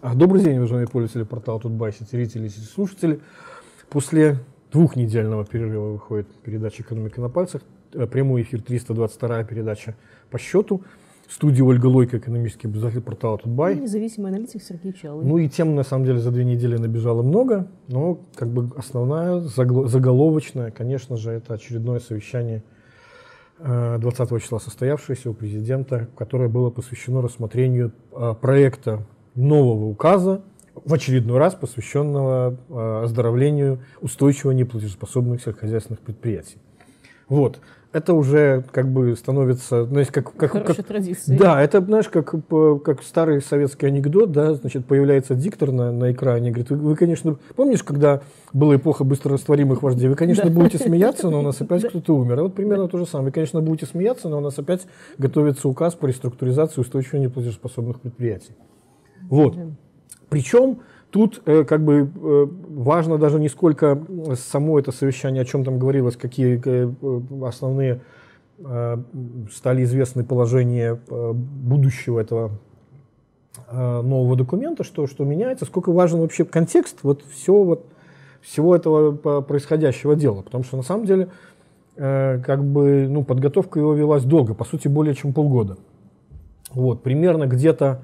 Добрый день, уважаемые пользователи портала Тутбай, зрители и слушатели. После двухнедельного перерыва выходит передача «Экономика на пальцах». Прямой эфир, 322-я передача по счету. В студии Ольга Лойко, экономический обозреватель портала Тутбай. И независимый аналитик Сергей Чалый. Ну и тем, на самом деле, за 2 недели набежало много, но как бы основная, заголовочная, конечно же, это очередное совещание 20 числа состоявшееся у президента, которое было посвящено рассмотрению проекта нового указа, в очередной раз посвященного оздоровлению устойчиво неплатежеспособных сельскохозяйственных предприятий. Вот. Это уже как бы становится, знаешь, как традицией. Да, это, знаешь, как старый советский анекдот, да, значит, появляется диктор на экране, говорит, вы, конечно, помнишь, когда была эпоха быстрорастворимых вождей, вы, конечно, будете смеяться, но у нас опять кто-то умер. А вот примерно то же самое. Вы, конечно, будете смеяться, но у нас опять готовится указ по реструктуризации устойчиво неплатежеспособных предприятий. Вот. Причем тут как бы важно даже не сколько само это совещание, о чем там говорилось, какие основные стали известны положения будущего этого нового документа, что меняется, сколько важен вообще контекст всего этого происходящего дела. Потому что на самом деле как бы, подготовка его велась долго, по сути более чем полгода. Вот, примерно где-то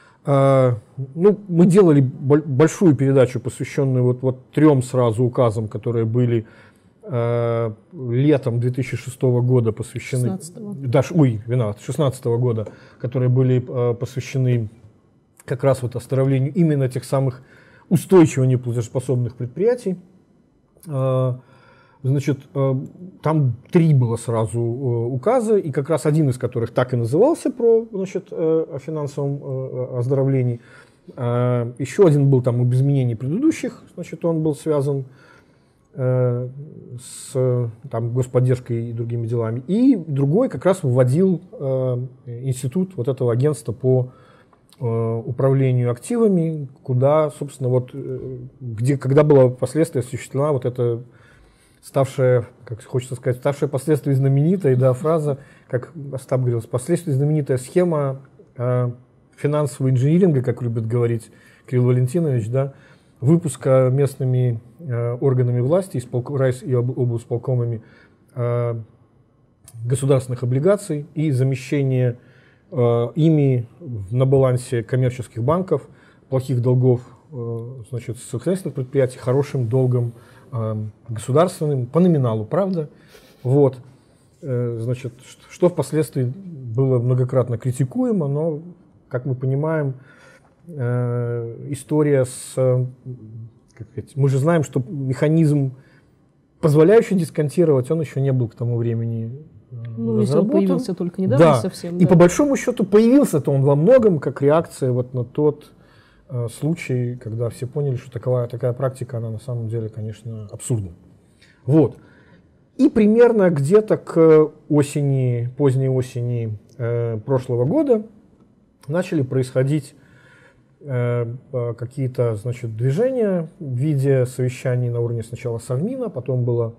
мы делали большую передачу, посвященную вот 3 сразу указам, которые были летом 2006 года посвящены... 16 года, которые были посвящены как раз вот оздоровлению именно тех самых устойчиво неплатежеспособных предприятий. Значит, там 3 было сразу указа, и как раз один из которых так и назывался о финансовом оздоровлении. Еще один был там об изменении предыдущих, значит, он был связан с господдержкой и другими делами. И другой как раз вводил институт вот этого агентства по управлению активами, куда, собственно, когда была впоследствии осуществлена вот эта ставшая, как хочется сказать, ставшая впоследствии знаменитой, фраза, как Остап говорил, впоследствии знаменитая схема финансового инжиниринга, как любит говорить Кирилл Валентинович, выпуска местными органами власти, райс и облсполкомами государственных облигаций и замещение ими на балансе коммерческих банков плохих долгов, значит, сельскохозяйственных предприятий хорошим долгом государственным, по номиналу, правда? Вот. Значит, что впоследствии было многократно критикуемо, но, как мы понимаем, история мы же знаем, что механизм, позволяющий дисконтировать, он еще не был к тому времени разработан. Если он появился только недавно совсем. И по большому счету появился-то он во многом как реакция на тот случай, когда все поняли, что такая практика, она на самом деле, конечно, абсурдна. Вот. И примерно где-то к поздней осени прошлого года начали происходить какие-то, значит, движения в виде совещаний на уровне сначала Совмина, потом было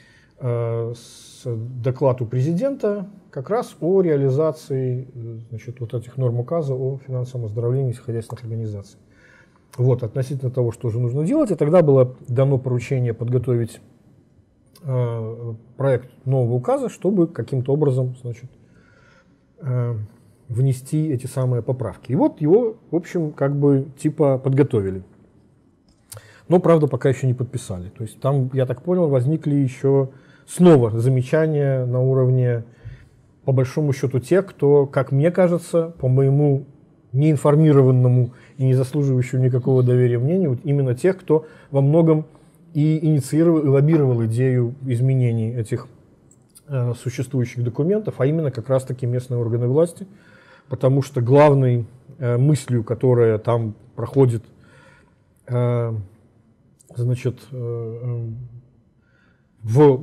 доклад у президента как раз о реализации, значит, вот этих норм указа о финансовом оздоровлении сельскохозяйственных организаций. Вот, относительно того, что же нужно делать, и тогда было дано поручение подготовить проект нового указа, чтобы каким-то образом, значит, внести эти самые поправки. И вот его, в общем, как бы типа подготовили. Но, правда, пока еще не подписали. То есть там, я так понял, возникли еще снова замечания на уровне, по большому счету, тех, кто, как мне кажется, по моему неинформированному и не заслуживающему никакого доверия мнению, вот именно тех, кто во многом и инициировал, и лоббировал идею изменений этих существующих документов, а именно как раз-таки местные органы власти, потому что главной мыслью, которая там проходит, значит, в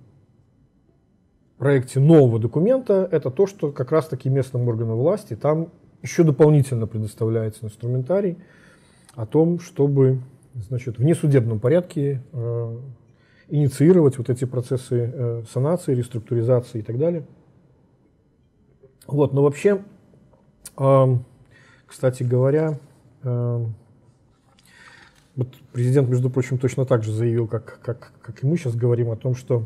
проекте нового документа, это то, что как раз-таки местным органам власти там еще дополнительно предоставляется инструментарий о том, чтобы, значит, в несудебном порядке инициировать вот эти процессы санации, реструктуризации и так далее. Вот, но вообще, кстати говоря, вот президент, между прочим, точно так же заявил, как и мы сейчас говорим о том, что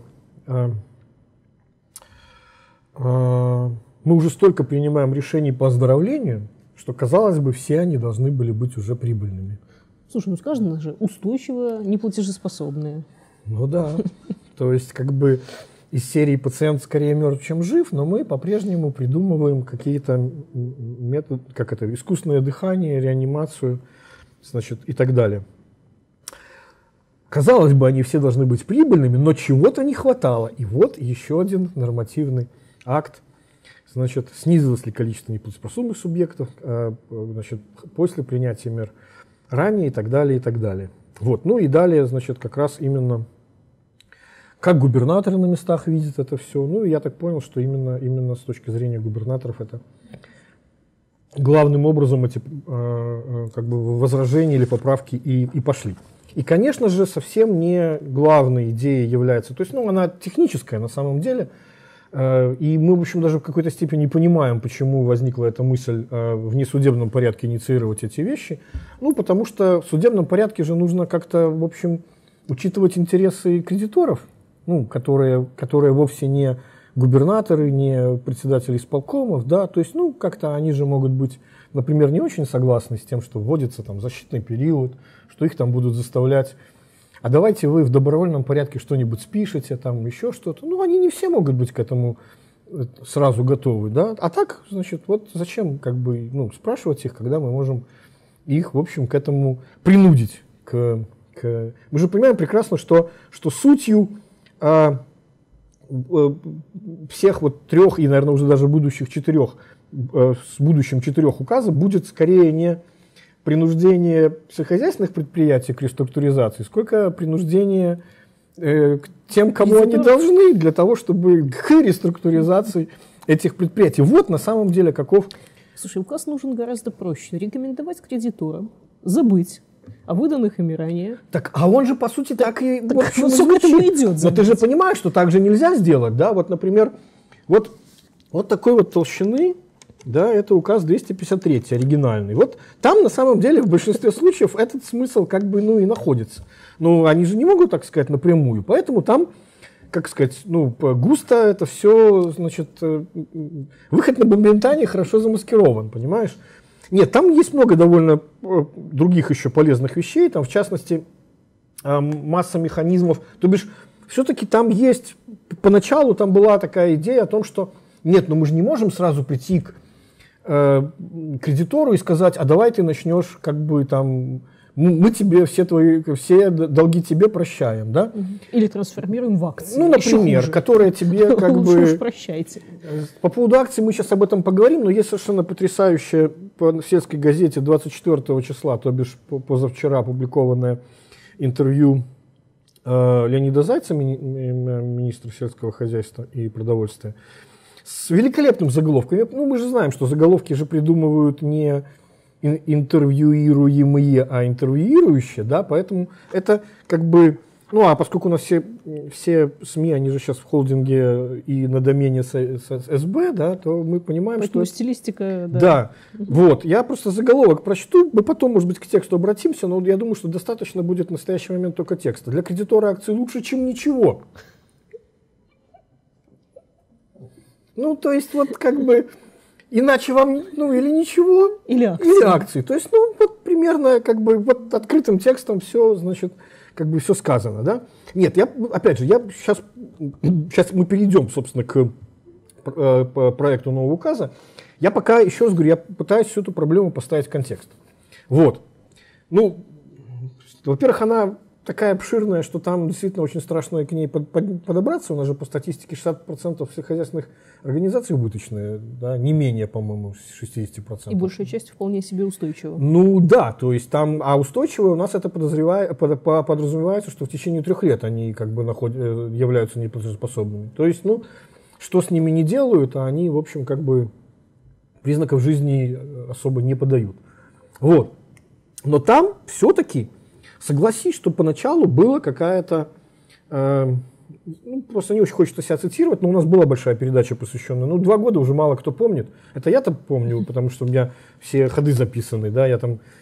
мы уже столько принимаем решений по оздоровлению, что, казалось бы, все они должны были быть уже прибыльными. Слушай, ну сказано же, устойчиво неплатежеспособные. Ну да. То есть, как бы из серии «Пациент скорее мертв, чем жив», но мы по-прежнему придумываем какие-то методы, как это, искусственное дыхание, реанимацию, значит, и так далее. Казалось бы, они все должны быть прибыльными, но чего-то не хватало. И вот еще один нормативный акт. Значит, снизилось ли количество неплатежеспособных субъектов, значит, после принятия мер, ранее и так далее, и так далее. Вот. Ну и далее, значит, как раз именно как губернаторы на местах видят это все. Ну и я так понял, что именно с точки зрения губернаторов это главным образом эти как бы возражения или поправки и пошли. И, конечно же, совсем не главной идеей является, то есть, ну, она техническая на самом деле, и мы, в общем, даже в какой-то степени не понимаем, почему возникла эта мысль в несудебном порядке инициировать эти вещи. Ну, потому что в судебном порядке же нужно как-то, в общем, учитывать интересы кредиторов, ну, которые вовсе не губернаторы, не председатели исполкомов, да, то есть, ну, как-то они же могут быть, например, не очень согласны с тем, что вводится там защитный период, что их там будут заставлять, а давайте вы в добровольном порядке что-нибудь спишете, там еще что-то. Ну, они не все могут быть к этому сразу готовы, да. А так, значит, вот зачем, как бы, ну, спрашивать их, когда мы можем их, в общем, к этому принудить. Мы же понимаем прекрасно, что сутью всех вот трех и, наверное, уже даже будущих четырех, с будущим четырех указов будет скорее не принуждение сельскохозяйственных предприятий к реструктуризации, сколько принуждение к тем, кому они должны, для того, чтобы к реструктуризации этих предприятий. Вот на самом деле каков... Слушай, указ нужен гораздо проще. Рекомендовать кредиторам забыть о выданных ими ранее. Так, а он же, по сути, так и в общем, идет. Но ты же понимаешь, что так же нельзя сделать, да? Вот, например, вот такой вот толщины, да, это указ 253, оригинальный. Вот там, на самом деле, в большинстве случаев этот смысл как бы, ну, и находится. Но они же не могут, так сказать, напрямую. Поэтому там, как сказать, ну, густо это все, значит, выход на бомбентане хорошо замаскирован, понимаешь? Нет, там есть много довольно других еще полезных вещей, там, в частности, масса механизмов. То бишь, все-таки там есть, поначалу там была такая идея о том, что нет, ну мы же не можем сразу прийти к кредитору и сказать, а давай ты начнешь, как бы там, мы тебе все долги тебе прощаем, да? Или трансформируем в акции. Ну, например, которые тебе как бы... Лучше уж прощайте. По поводу акций мы сейчас об этом поговорим, но есть совершенно потрясающее по сельской газете 24 числа, то бишь позавчера опубликованное интервью Леонида Зайца, министра сельского хозяйства и продовольствия, с великолепным заголовком. Ну, мы же знаем, что заголовки же придумывают не интервьюируемые, а интервьюирующие, да, поэтому это как бы, ну, а поскольку у нас все СМИ, они же сейчас в холдинге и на домене СБ, да, то мы понимаем, поэтому что... стилистика, да. Да, вот, я просто заголовок прочту, мы потом, может быть, к тексту обратимся, но я думаю, что достаточно будет в настоящий момент только текста. Для кредитора акций лучше, чем ничего. Ну, то есть, вот как бы, иначе вам, ну, или ничего, или акции. То есть, ну, вот примерно, как бы, вот открытым текстом все, значит, как бы все сказано, да. Нет, опять же, сейчас мы перейдем, собственно, к проекту нового указа. Я пока, еще раз говорю, я пытаюсь всю эту проблему поставить в контекст. Вот. Ну, во-первых, она такая обширная, что там действительно очень страшно к ней подобраться. У нас же по статистике 60% сельскохозяйственных организаций убыточные, да, не менее, по-моему, 60%. И большая часть вполне себе устойчива. Ну да, то есть там, а устойчивые у нас это подразумевается, что в течение 3 лет они как бы являются неплатежеспособными. То есть, ну, что с ними не делают, а они, в общем, как бы признаков жизни особо не подают. Вот. Но там все-таки, согласись, что поначалу была какая-то, ну, просто не очень хочется себя цитировать, но у нас была большая передача, посвященная, 2 года уже мало кто помнит. Это я-то помню, потому что у меня все ходы записаны, да, я там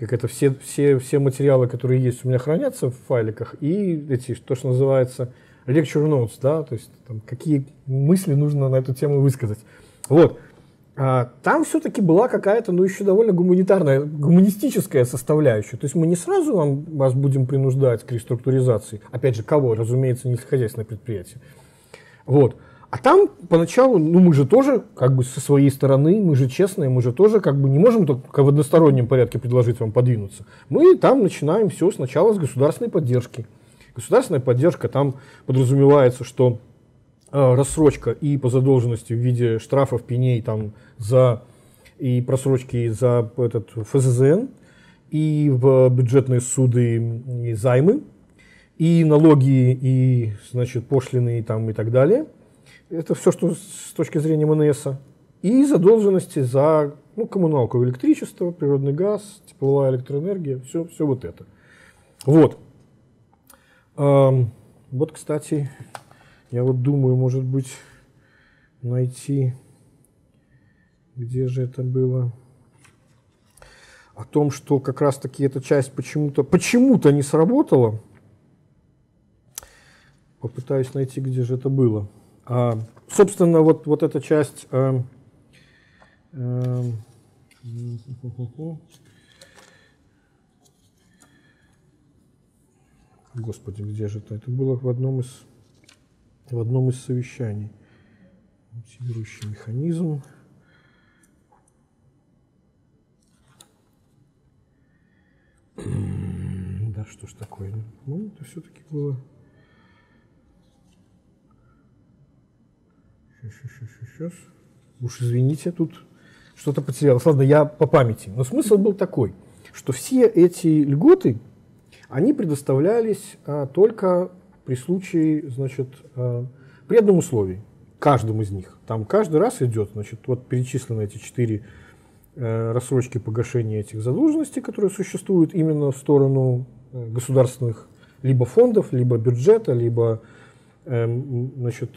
как это все материалы, которые есть у меня, хранятся в файликах, и эти, то, что называется lecture notes, да, то есть там, какие мысли нужно на эту тему высказать. Вот. Там все-таки была какая-то, ну, еще довольно гуманистическая составляющая. То есть мы не сразу вас будем принуждать к реструктуризации. Опять же, кого? Разумеется, не сельскохозяйственное предприятие. Вот. А там поначалу, ну, мы же тоже, как бы, со своей стороны, мы же честные, мы же тоже, как бы, не можем только в одностороннем порядке предложить вам подвинуться. Мы там начинаем все сначала с государственной поддержки. Государственная поддержка, там подразумевается, что рассрочка и по задолженности в виде штрафов, пеней там, и просрочки за этот ФЗЗН, и в бюджетные суды и займы, и налоги, и, значит, пошлины там, и так далее. Это все, что с точки зрения МНС. И задолженности за, ну, коммуналку, электричество, природный газ, тепловая электроэнергия, все вот это. Вот. Вот, кстати, я вот думаю, может быть, найти, где же это было, о том, что как раз-таки эта часть почему-то не сработала. Попытаюсь найти, где же это было. Собственно, вот эта часть... Господи, где же это? Это было в одном из совещаний. Мотивирующий механизм. Да что ж такое? Ну, это все-таки было... Сейчас. Уж извините, тут что-то потерялось. Ладно, я по памяти. Но смысл был такой, что все эти льготы, они предоставлялись только при случае, значит, при одном условии, каждом из них. Там каждый раз идет, значит, вот перечислены эти 4 рассрочки погашения этих задолженностей, которые существуют именно в сторону государственных либо фондов, либо бюджета, либо, значит,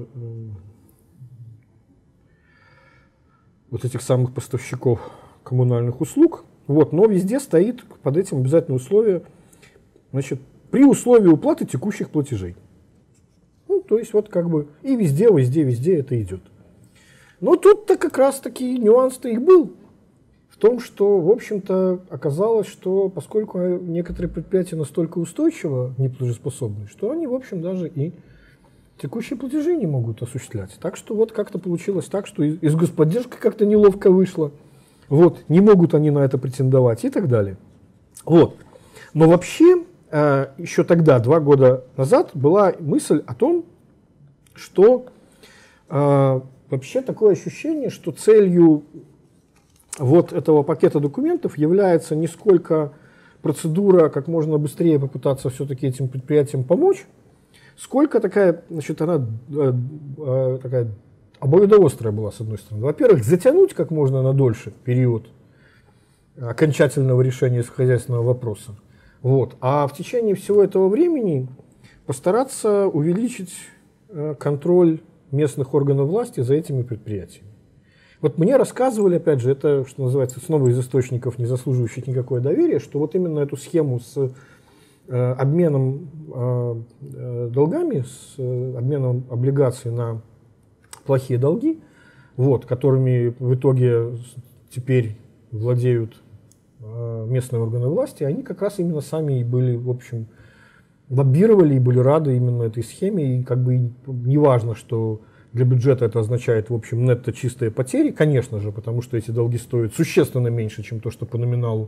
вот этих самых поставщиков коммунальных услуг. Вот, но везде стоит под этим обязательное условие, значит, при условии уплаты текущих платежей. Ну, то есть вот как бы и везде это идет. Но тут-то как раз-таки нюанс-то их был. В том, что, в общем-то, оказалось, что поскольку некоторые предприятия настолько устойчиво неплатежеспособны, что они, в общем, даже и текущие платежи не могут осуществлять. Так что вот как-то получилось так, что из господдержки как-то неловко вышло. Вот, не могут они на это претендовать и так далее. Вот. Но вообще, еще тогда, 2 года назад, была мысль о том, что вообще такое ощущение, что целью вот этого пакета документов является не сколько процедура, как можно быстрее попытаться все-таки этим предприятиям помочь, сколько такая, значит, она такая обоюдоострая была, с одной стороны. Во-первых, затянуть как можно на дольше период окончательного решения сельскохозяйственного вопроса. Вот. А в течение всего этого времени постараться увеличить контроль местных органов власти за этими предприятиями. Вот мне рассказывали, опять же, это, что называется, снова из источников, не заслуживающих никакое доверие, что вот именно эту схему с обменом долгами, с обменом облигаций на плохие долги, вот, которыми в итоге теперь владеют местные органы власти, они как раз именно сами и были, в общем, лоббировали и были рады именно этой схеме, и как бы не важно, что для бюджета это означает, в общем, нетто чистые потери, конечно же, потому что эти долги стоят существенно меньше, чем то, что по номиналу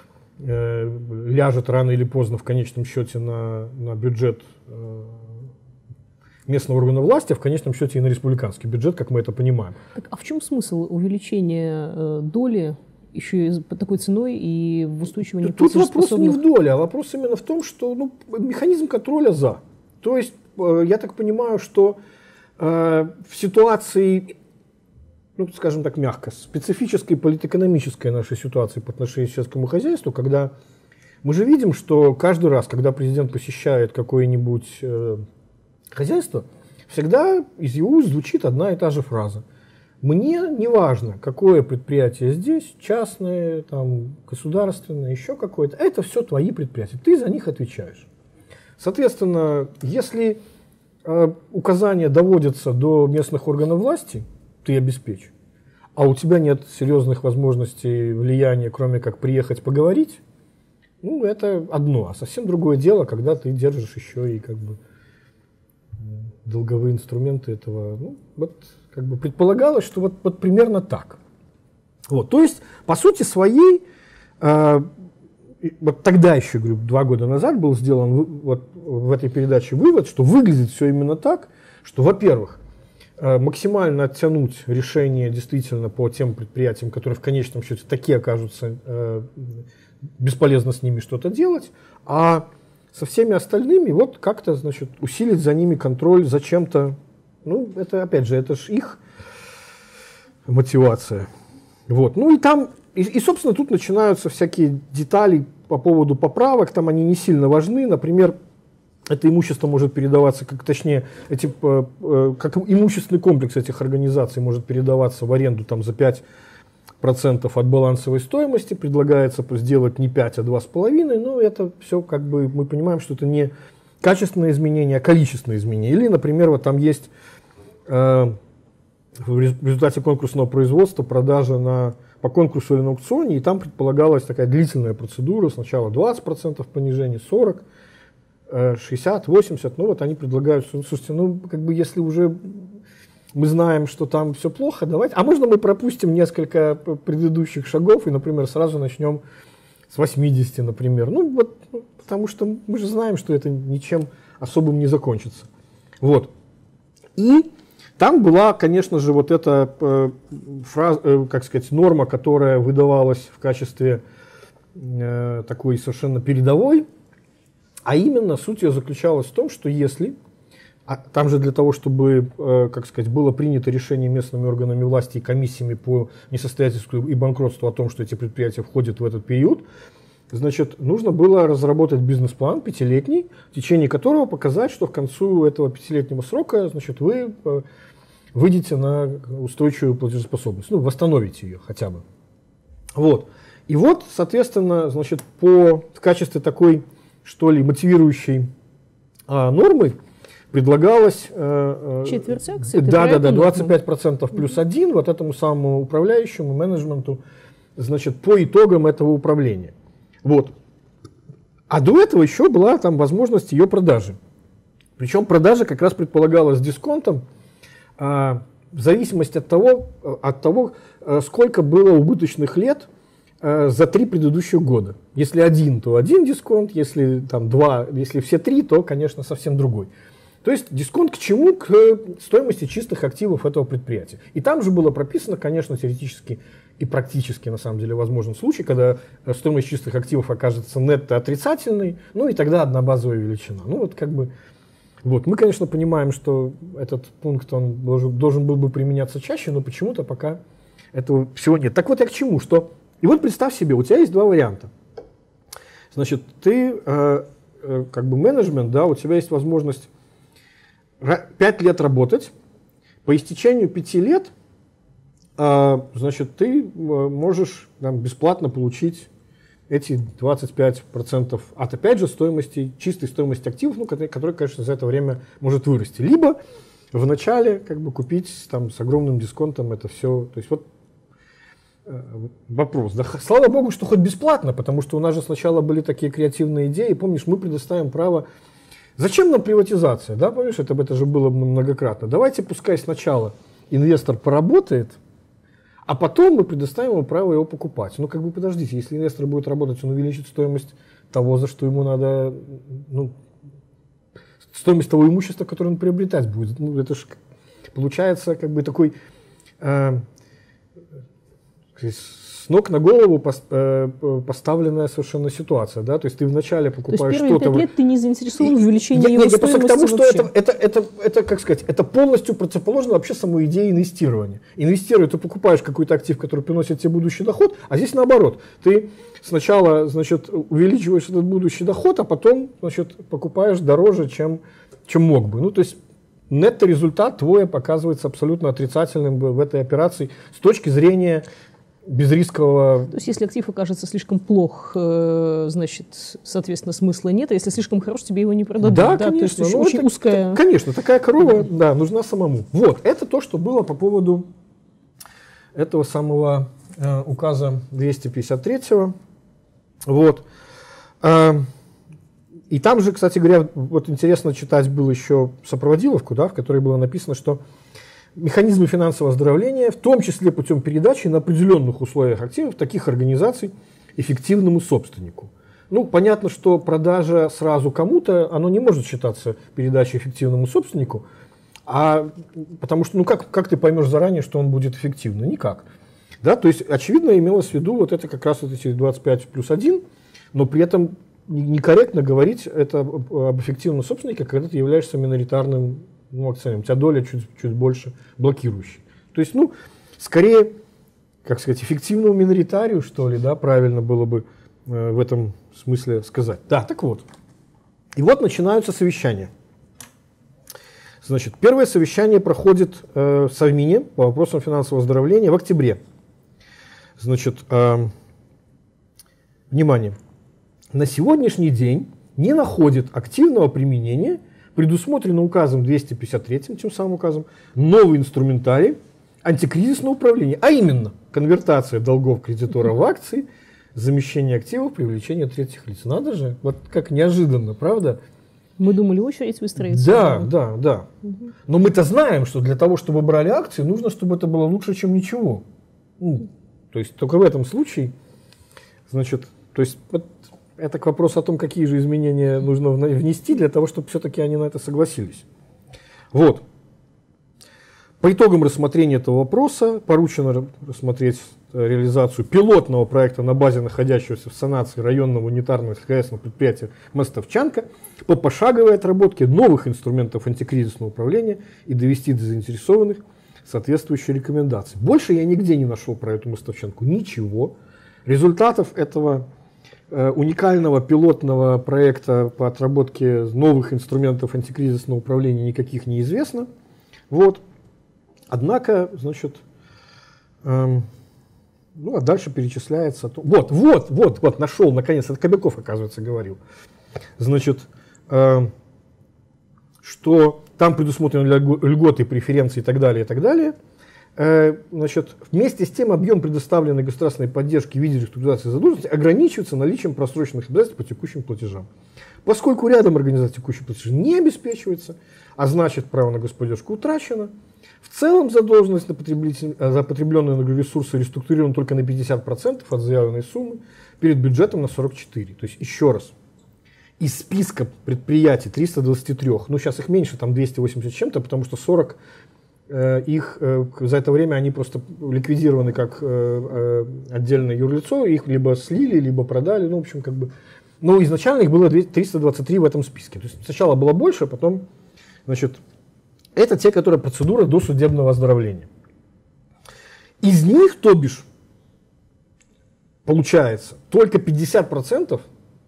ляжет рано или поздно в конечном счете на бюджет местного органа власти, а в конечном счете и на республиканский бюджет, как мы это понимаем. Так, а в чем смысл увеличения доли еще и по такой ценой и в устойчиво неплатежеспособных? Тут вопрос не в доле, а вопрос именно в том, что механизм контроля за. То есть, я так понимаю, что в ситуации, скажем так, мягко, специфической политэкономической нашей ситуации по отношению к сельскому хозяйству, когда мы же видим, что каждый раз, когда президент посещает какое-нибудь хозяйство, всегда из его уст звучит одна и та же фраза. мне не важно, какое предприятие здесь, частное, там, государственное, еще какое-то. Это все твои предприятия, ты за них отвечаешь. Соответственно, если указания доводятся до местных органов власти, ты обеспечь, а у тебя нет серьезных возможностей влияния, кроме как приехать поговорить, ну, это одно. А совсем другое дело, когда ты держишь еще и как бы долговые инструменты этого. Ну, вот как бы предполагалось, что вот примерно так. Вот, то есть, по сути своей, вот тогда еще, говорю, 2 года назад был сделан вот в этой передаче вывод, что выглядит все именно так, что, во-первых, максимально оттянуть решение действительно по тем предприятиям, которые в конечном счете такие окажутся, бесполезно с ними что-то делать, а со всеми остальными вот как-то, значит, усилить за ними контроль зачем-то. Ну, это, опять же, это же их мотивация. Вот. Ну и там, и, собственно, тут начинаются всякие детали по поводу поправок, там они не сильно важны. Например, это имущество может передаваться, точнее, как имущественный комплекс этих организаций может передаваться в аренду там, за 5% от балансовой стоимости. Предлагается сделать не 5, а 2,5. Но это все, как бы, мы понимаем, что это не качественное изменение, а количественное изменение. Или, например, вот там есть в результате конкурсного производства продажа по конкурсу или на аукционе, и там предполагалась такая длительная процедура. Сначала 20% понижения, 40%. 60, 80, ну вот они предлагают, слушайте, ну как бы если уже мы знаем, что там все плохо, давайте, а можно мы пропустим несколько предыдущих шагов и, например, сразу начнем с 80, например, ну вот, потому что мы же знаем, что это ничем особым не закончится. Вот. И там была, конечно же, вот эта как сказать, норма, которая выдавалась в качестве такой совершенно передовой. А именно суть ее заключалась в том, что если, там же для того, чтобы, как сказать, было принято решение местными органами власти и комиссиями по несостоятельству и банкротству о том, что эти предприятия входят в этот период, значит, нужно было разработать бизнес-план 5-летний, в течение которого показать, что к концу этого 5-летнего срока, значит, вы выйдете на устойчивую платежеспособность, ну, восстановите ее хотя бы. Вот. И вот, соответственно, значит, в качестве такой, что ли, мотивирующей нормы предлагалось четверть акций. Да, 25% плюс 1 вот этому самому управляющему менеджменту, значит, по итогам этого управления. Вот. А до этого еще была там возможность ее продажи. Причем продажа как раз предполагалась с дисконтом в зависимости от того, сколько было убыточных лет за 3 предыдущих года. Если 1, то 1 дисконт, если там 2, если все 3, то, конечно, совсем другой. То есть дисконт к чему? К стоимости чистых активов этого предприятия. И там же было прописано, конечно, теоретически и практически, на самом деле, возможен случай, когда стоимость чистых активов окажется нетто отрицательной, ну и тогда одна базовая величина. Ну вот как бы, вот. Мы, конечно, понимаем, что этот пункт он должен был бы применяться чаще, но почему-то пока этого всего нет. Так вот я к чему, что и вот представь себе, у тебя есть 2 варианта. Значит, ты как бы менеджмент, да, у тебя есть возможность 5 лет работать. По истечению 5 лет, значит, ты можешь там, бесплатно получить эти 25% от, опять же, чистой стоимости активов, ну, которая, конечно, за это время может вырасти. Либо вначале как бы купить там, с огромным дисконтом это все. То есть вот вопрос. Да, слава богу, что хоть бесплатно, потому что у нас же сначала были такие креативные идеи. Помнишь, мы предоставим право. Зачем нам приватизация? Да, помнишь, это же было многократно. Давайте пускай сначала инвестор поработает, а потом мы предоставим ему право его покупать. Ну, как бы подождите, если инвестор будет работать, он увеличит стоимость того, за что ему надо, ну, стоимость того имущества, которое он приобретать будет. Ну, это же получается как бы такой с ног на голову поставленная совершенно ситуация, да, то есть ты вначале покупаешь что-то. То есть первые 5 лет ты не заинтересован в увеличении его стоимости. К тому, что это, как сказать, это полностью противоположно вообще самой идее инвестирования. Инвестируя, ты покупаешь какой-то актив, который приносит тебе будущий доход, а здесь наоборот. Ты сначала, значит, увеличиваешь этот будущий доход, а потом, значит, покупаешь дороже, чем мог бы. Ну, то есть нетто-результат твой показывается абсолютно отрицательным в этой операции с точки зрения безрискового... То есть, если актив окажется слишком плох, значит, соответственно, смысла нет, а если слишком хорош, тебе его не продадут. Да, конечно. То есть, очень узкая... Конечно, такая корова, да, нужна самому. Вот, это то, что было по поводу этого самого указа 253-го. Вот. И там же, кстати говоря, вот интересно читать было еще сопроводиловку, да, в которой было написано, что механизмы финансового оздоровления, в том числе путем передачи на определенных условиях активов таких организаций эффективному собственнику. Ну, понятно, что продажа сразу кому-то, оно не может считаться передачей эффективному собственнику, потому что, ну, как ты поймешь заранее, что он будет эффективным? Никак. Да, то есть, очевидно, имелось в виду вот это как раз вот эти 25+1, но при этом некорректно говорить это об эффективном собственнике, когда ты являешься миноритарным акционером. У тебя доля чуть больше блокирующей. То есть, ну, скорее, как сказать, эффективному миноритарию, что ли, да, правильно было бы в этом смысле сказать. Да, так вот. И вот начинаются совещания. Значит, первое совещание проходит в Совмине по вопросам финансового оздоровления в октябре. Значит, внимание. На сегодняшний день не находит активного применения предусмотрено указом 253, тем самым указом, новый инструментарий антикризисного управления, а именно конвертация долгов кредитора в акции, замещение активов, привлечение третьих лиц. Надо же, вот как неожиданно, правда? Мы думали, очередь выстроится. Да. Угу. Но мы-то знаем, что для того, чтобы брали акции, нужно, чтобы это было лучше, чем ничего. То есть только в этом случае, значит, то есть вот это к вопросу о том, какие же изменения нужно внести для того, чтобы все-таки они на это согласились. Вот. По итогам рассмотрения этого вопроса поручено рассмотреть реализацию пилотного проекта на базе находящегося в санации районного унитарного сельскохозяйственного предприятия Мостовчанка по пошаговой отработке новых инструментов антикризисного управления и довести до заинтересованных соответствующие рекомендации. Больше я нигде не нашел про эту Мостовчанку ничего. Результатов этого уникального пилотного проекта по отработке новых инструментов антикризисного управления никаких не известно. Вот. Однако, значит, а дальше перечисляется... Вот, нашел, наконец, это Кобяков, оказывается, говорил. Значит, что там предусмотрены льготы, преференции и так далее. Значит, вместе с тем объем предоставленной государственной поддержки в виде реструктуризации задолженности ограничивается наличием просроченных обязательств по текущим платежам. Поскольку рядом организации текущих платежей не обеспечивается, а значит право на господдержку утрачено, в целом задолженность за потребленные ресурсы реструктурирована только на 50% от заявленной суммы, перед бюджетом на 44%. То есть, еще раз, из списка предприятий 323, сейчас их меньше, там 280 с чем-то, потому что 40 их за это время они просто ликвидированы как отдельное юрлицо, их либо слили, либо продали, в общем, как бы. Но изначально их было 323 в этом списке. То есть сначала было больше, а потом, значит, это те, которые процедура досудебного оздоровления. Из них, то бишь, получается, только 50%,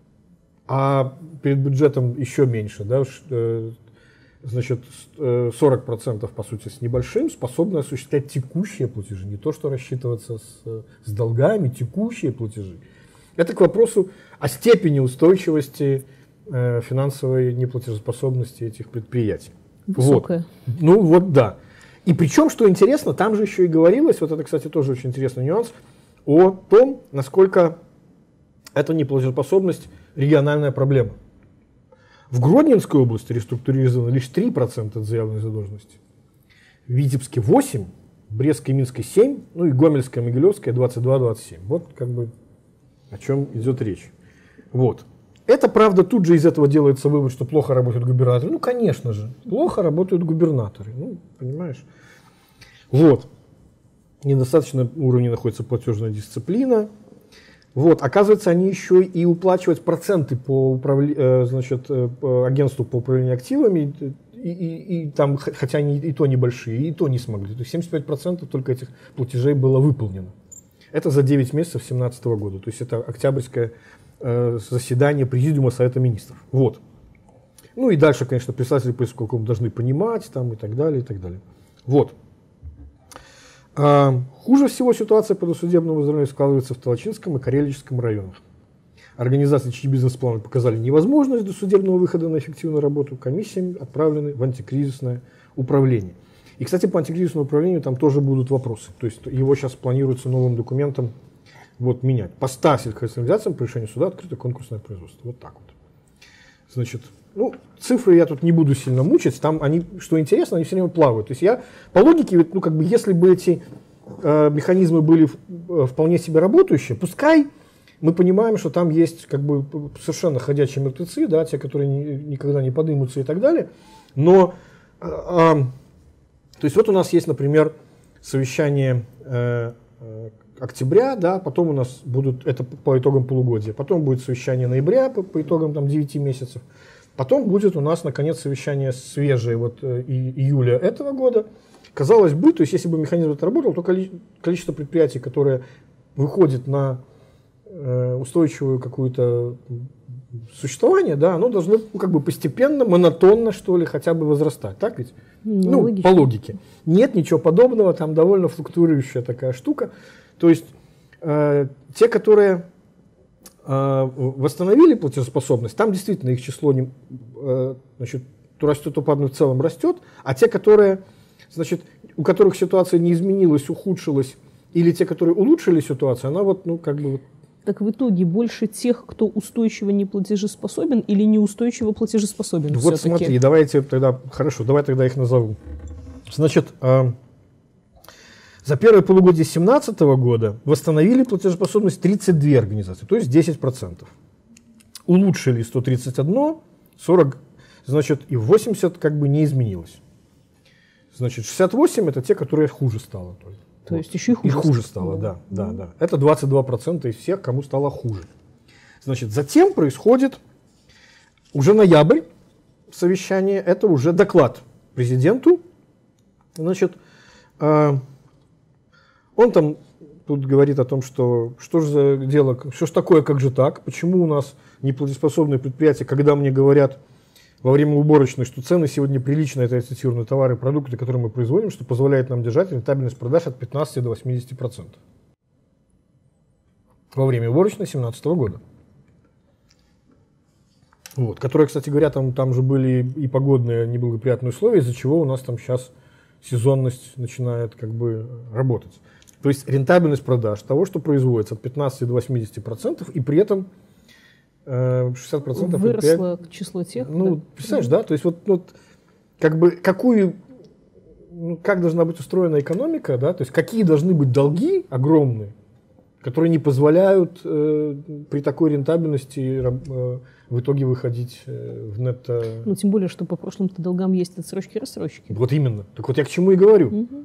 а перед бюджетом еще меньше, да, значит, 40% по сути с небольшим способны осуществлять текущие платежи, не то, что рассчитываться с долгами, текущие платежи. Это к вопросу о степени устойчивости финансовой неплатежеспособности этих предприятий. Высокая. Вот. Да. И причем, что интересно, там же еще и говорилось, вот это, кстати, тоже очень интересный нюанс, о том, насколько эта неплатежеспособность региональная проблема. В Гродненской области реструктуризовано лишь 3% от заявленной задолженности. В Витебске 8%, в Брестской и Минской 7%, и Гомельская, Могилевская 22-27%. Вот как бы о чем идет речь. Вот. Это, правда, тут же из этого делается вывод, что плохо работают губернаторы. Конечно же, плохо работают губернаторы. Понимаешь? Вот. Недостаточно уровне находится платежная дисциплина. Вот, оказывается, они еще и уплачивать проценты по агентству по управлению активами, и там, хотя они и то небольшие, и то не смогли. То есть 75% только этих платежей было выполнено. Это за 9 месяцев 2017 года. То есть это октябрьское заседание Президиума Совета Министров. Вот. Ну и дальше, конечно, председатели по исполкому должны понимать там, и так далее, и так далее. Вот. Хуже всего ситуация по досудебному здоровью складывается в Толочинском и Карелическом районах. Организации, чьи бизнес-планы показали невозможность досудебного выхода на эффективную работу, комиссиями отправлены в антикризисное управление. И, кстати, по антикризисному управлению там тоже будут вопросы. То есть его сейчас планируется новым документом вот, менять. По 100 сельскохозяйственным по решению суда открыто конкурсное производство. Вот так вот. Значит, ну, цифры я тут не буду сильно мучить. Там они, что интересно, они все время плавают. То есть я по логике, ну, как бы, если бы эти механизмы были вполне себе работающие, пускай мы понимаем, что там есть как бы совершенно ходячие мертвецы, да, те, которые никогда не поднимутся и так далее. Но, то есть вот у нас есть, например, совещание октября, да, потом у нас будут, это по итогам полугодия, потом будет совещание ноября по итогам там, 9 месяцев, потом будет у нас, наконец, совещание свежее вот, июля этого года. Казалось бы, то есть если бы механизм отработал, то количество предприятий, которые выходят на устойчивую какую-то существование, да, оно должно как бы постепенно, монотонно, что ли, хотя бы возрастать. Так ведь? Ну, по логике. Нет ничего подобного, там довольно флуктуирующая такая штука. То есть те, которые восстановили платежеспособность, там действительно их число значит, то растет, то падает, в целом растет, а те, которые, значит, у которых ситуация не изменилась, ухудшилась, или те, которые улучшили ситуацию, она вот, ну, как бы вот. Так в итоге больше тех, кто устойчиво не платежеспособен или неустойчиво платежеспособен? Вот все-таки. Смотри, давайте тогда, хорошо, давай тогда их назову. Значит, за первое полугодие 2017 года восстановили платежеспособность 32 организации, то есть 10%. Улучшили 131, 40, значит, и 80 как бы не изменилось. Значит, 68 это те, которые хуже стало. То есть еще и хуже. И хуже стало, да. Это 22% из всех, кому стало хуже. Значит, затем происходит уже ноябрь, совещание, это уже доклад президенту. Значит, он там тут говорит о том, что же за дело, что ж такое, как же так, почему у нас неплатежеспособные предприятия, когда мне говорят во время уборочной, что цены сегодня приличные, это я цитирую, на товары и продукты, которые мы производим, что позволяет нам держать рентабельность продаж от 15 до 80%. Во время уборочной 2017 года. Вот, которые, кстати говоря, там же были и погодные неблагоприятные условия, из-за чего у нас там сейчас сезонность начинает как бы работать. То есть рентабельность продаж того, что производится, от 15 до 80%, и при этом 60% выросло число тех. Ну, да? представляешь, да? То есть вот как бы как должна быть устроена экономика, да? То есть какие должны быть долги огромные, которые не позволяют при такой рентабельности в итоге выходить в нетто. Ну, тем более, что по прошлым-то долгам есть отсрочки и рассрочки. Вот именно. Так вот я к чему и говорю. Угу.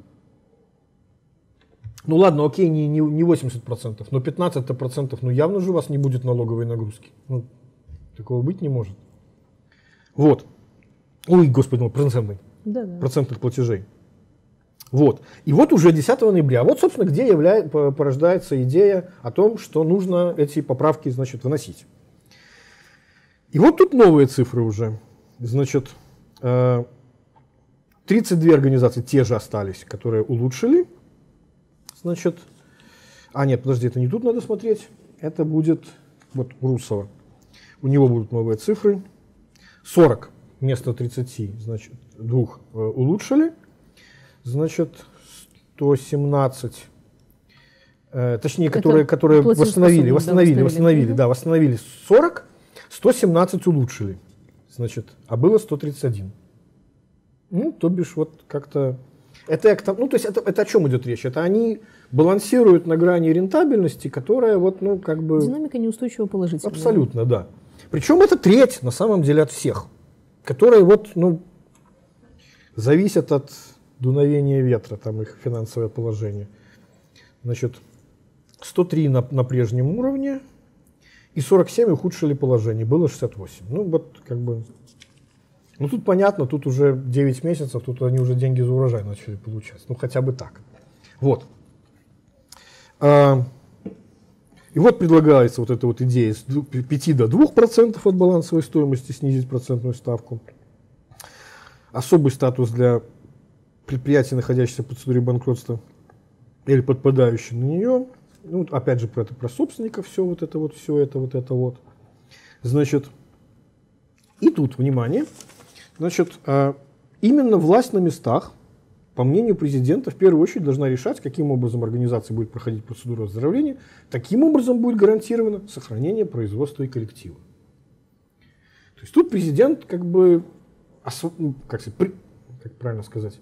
Ну ладно, окей, не 80%, но 15%, ну явно же у вас не будет ноговой нагрузки. Ну, такого быть не может. Вот. Ой, господи, ну, процентных платежей. Вот. И вот уже 10 ноября, вот, собственно, где порождается идея о том, что нужно эти поправки, значит, выносить. И вот тут новые цифры уже. Значит, 32 организации те же остались, которые улучшили. Значит, нет, подожди, это не тут надо смотреть. Это будет, вот, Русова. У него будут новые цифры. 40 вместо 30, значит, двух улучшили. Значит, 117, точнее, которые восстановили 40, 117 улучшили. Значит, а было 131. Ну, то бишь, вот как-то. Ну, то есть это о чем идет речь? Это они балансируют на грани рентабельности, которая вот, ну, как бы. Динамика неустойчиво положительная. Абсолютно, да. Причем это треть, на самом деле, от всех, которые вот, ну, зависят от дуновения ветра, там их финансовое положение. Значит, 103 на прежнем уровне и 47 ухудшили положение, было 68. Ну, вот как бы. Ну, тут понятно, тут уже 9 месяцев, тут они уже деньги за урожай начали получать. Ну, хотя бы так. Вот. И вот предлагается вот эта вот идея с 5 до 2% от балансовой стоимости снизить процентную ставку. Особый статус для предприятий, находящихся в процедуре банкротства или подпадающих на нее. Ну, опять же, про собственников все это вот. Значит, и тут, внимание, значит, именно власть на местах, по мнению президента, в первую очередь должна решать, каким образом организация будет проходить процедуру оздоровления. Таким образом будет гарантировано сохранение производства и коллектива. То есть тут президент как бы, как правильно сказать,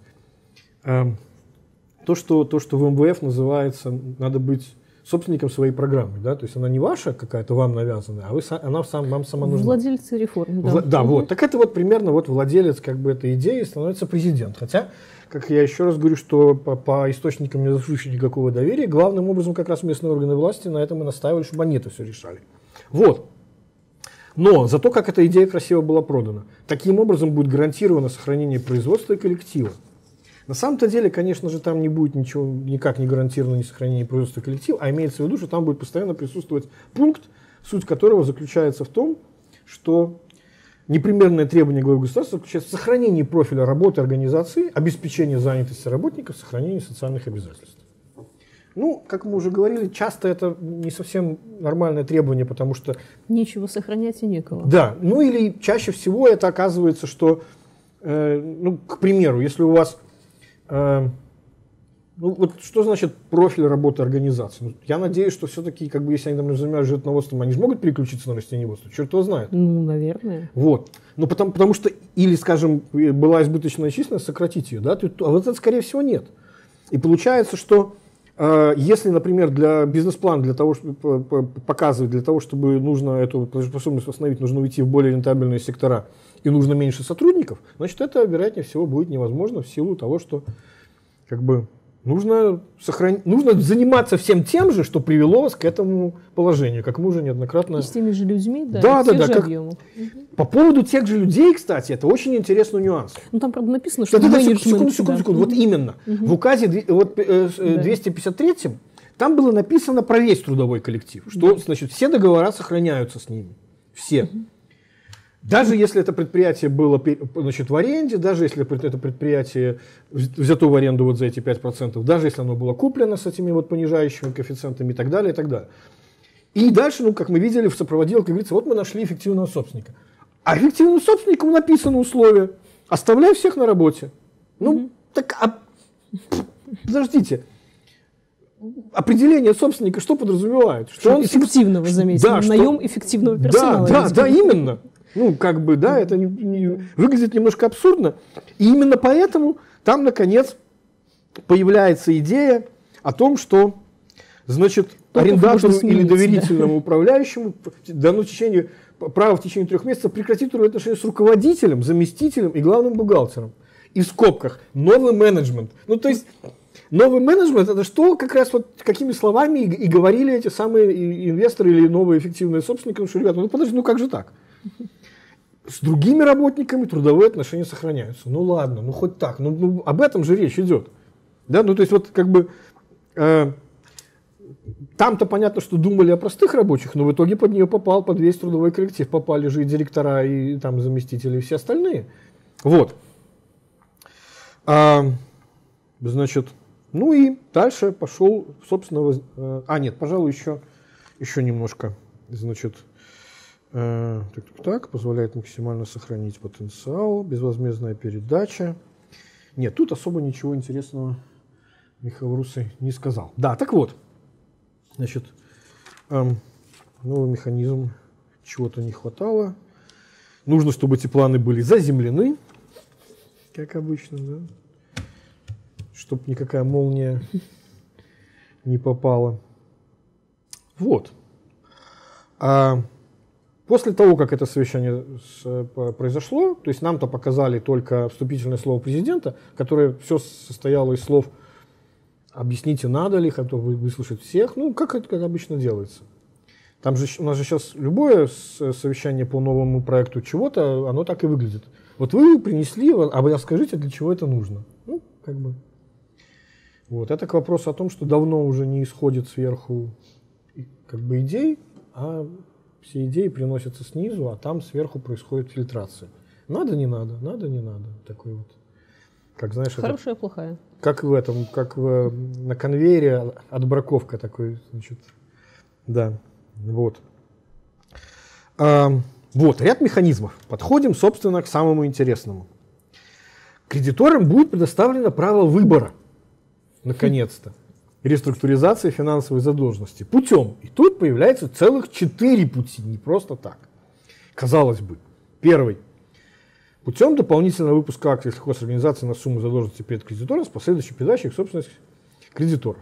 то, что в МВФ называется, надо быть собственником своей программы, да, то есть она не ваша какая-то вам навязанная, а вам сама нужна. Владельцы реформ, да. Да, вот. Так это вот примерно вот владелец как бы этой идеи становится президент. Хотя, как я еще раз говорю, что по источникам не заслуживающим никакого доверия, главным образом как раз местные органы власти на этом и настаивали, чтобы они это все решали. Вот. Но зато как эта идея красиво была продана. Таким образом будет гарантировано сохранение производства и коллектива. На самом-то деле, конечно же, там не будет ничего, никак не гарантировано ни сохранение производства и коллектива, а имеется в виду, что там будет постоянно присутствовать пункт, суть которого заключается в том, что непремерное требование главы государства заключается в сохранении профиля работы организации, обеспечении занятости работников, сохранении социальных обязательств. Ну, как мы уже говорили, часто это не совсем нормальное требование, потому что... Нечего сохранять и некого. Да, ну или чаще всего это оказывается, что, ну, к примеру, если у вас... Ну, вот что значит профиль работы организации? Ну, я надеюсь, что все-таки, как бы, если они там занимаются животноводством, они же могут переключиться на растениеводство? Черт его знает. Ну, наверное. Вот. Ну, потому что, или, скажем, была избыточная численность, сократить ее, да? А вот это, скорее всего, нет. И получается, что если, например, для бизнес-плана, для того, чтобы показывать, для того, чтобы нужно эту платежеспособность восстановить, нужно уйти в более рентабельные сектора и нужно меньше сотрудников, значит, это, вероятнее всего, будет невозможно в силу того, что как бы нужно заниматься всем тем же, что привело вас к этому положению, как мы уже неоднократно... И с теми же людьми, да, да, тех да, же как... объемов. По поводу тех же людей, кстати, это очень интересный нюанс. Ну, там, правда, написано, что секунду. Вот именно. В указе 253-м там было написано про весь трудовой коллектив, что, значит, все договора сохраняются с ними. Все. Даже если это предприятие было, значит, в аренде, даже если это предприятие взято в аренду вот за эти 5%, даже если оно было куплено с этими вот понижающими коэффициентами и так далее, и так далее. И дальше, ну, как мы видели, в сопроводилке говорится, вот мы нашли эффективного собственника. А эффективному собственнику написано условие: оставляй всех на работе. Ну, так, подождите. Определение собственника что подразумевает? Что он эффективного, заметьте, да, наем эффективного персонала. Да, именно. Ну, как бы, да, это выглядит немножко абсурдно. И именно поэтому там, наконец, появляется идея о том, что, значит, арендатору или доверительному управляющему дано право в течение 3 месяцев прекратить трудовые отношения с руководителем, заместителем и главным бухгалтером. И в скобках новый менеджмент. Ну, то есть, новый менеджмент — это что как раз вот какими словами и говорили эти самые инвесторы или новые эффективные собственники, что, ребята, ну подожди, ну как же так? С другими работниками трудовые отношения сохраняются. Ну ладно, ну хоть так, ну об этом же речь идет. Да, ну то есть вот как бы там-то понятно, что думали о простых рабочих, но в итоге под нее под весь трудовой коллектив попали же и директора, и там заместители, и все остальные. Вот. Значит, ну и дальше пошел, собственно, нет, пожалуй, еще немножко, значит, позволяет максимально сохранить потенциал, безвозмездная передача. Нет, тут особо ничего интересного Михаил Русый не сказал. Да, так вот, значит, новый механизм, чего-то не хватало. Нужно, чтобы эти планы были заземлены, как обычно, да? Чтобы никакая молния не попала. Вот. После того, как это совещание произошло, то есть нам-то показали только вступительное слово президента, которое все состояло из слов «объясните, надо ли, готов выслушать всех», ну, как это обычно делается. Там же, у нас же сейчас любое совещание по новому проекту чего-то, оно так и выглядит. Вот вы принесли, а скажите, для чего это нужно. Ну, как бы. Вот. Это к вопросу о том, что давно уже не исходит сверху как бы идей, а все идеи приносятся снизу, а там сверху происходит фильтрация. Надо, не надо, надо, не надо. Такой вот, как знаешь, хорошая, плохая. Как в этом, на конвейере отбраковка такой, значит, да, вот. Вот, ряд механизмов. Подходим, собственно, к самому интересному. Кредиторам будет предоставлено право выбора, наконец-то, реструктуризации финансовой задолженности путем. И тут появляется целых 4 пути, не просто так. Казалось бы, первый. Путем дополнительного выпуска акций сельхозорганизации на сумму задолженности перед кредитором с последующей передачей их собственности кредиторов.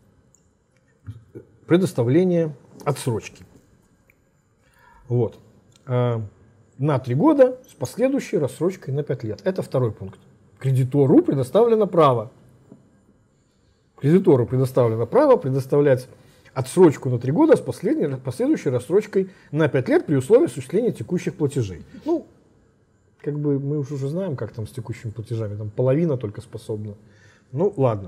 Предоставление отсрочки. Вот. На 3 года с последующей рассрочкой на 5 лет. Это второй пункт. Кредитору предоставлено право. Кредитору предоставлено право предоставлять отсрочку на 3 года с последующей рассрочкой на 5 лет при условии осуществления текущих платежей. Ну, как бы мы уже знаем, как там с текущими платежами. Там половина только способна. Ну, ладно.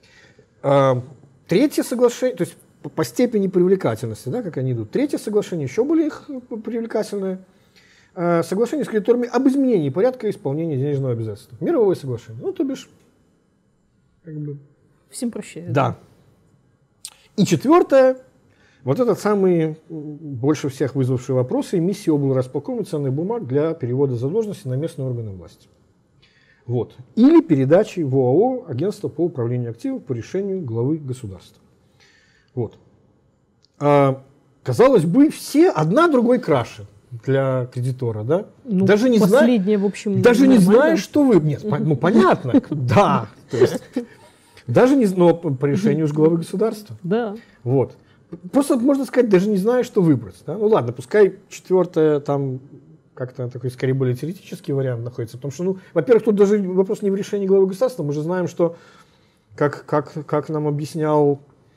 Третье соглашение, то есть по степени привлекательности, да, как они идут. Третье соглашение еще более их привлекательное. Соглашение с кредиторами об изменении порядка исполнения денежного обязательства. Мировое соглашение. Ну, то бишь, как бы... Всем прощают. Да. И четвертое, вот этот самый, больше всех вызвавший вопросы, эмиссия облрасполкома ценных бумаг для перевода задолженности на местные органы власти. Вот. Или передачи в ОАО, агентство по управлению активов по решению главы государства. Вот. Казалось бы, все одна другой краше для кредитора, да? Ну, даже не последнее, в общем, даже не нормально. знаешь, что вы... Нет, ну понятно, да. То есть, даже не но по решению же главы государства. Да. Вот. Просто можно сказать, даже не знаю, что выбрать. Да? Ну ладно, пускай четвертое там как-то такой, скорее, более теоретический вариант находится. Потому что, ну, во-первых, тут даже вопрос не в решении главы государства. Мы же знаем, что, как нам объяснял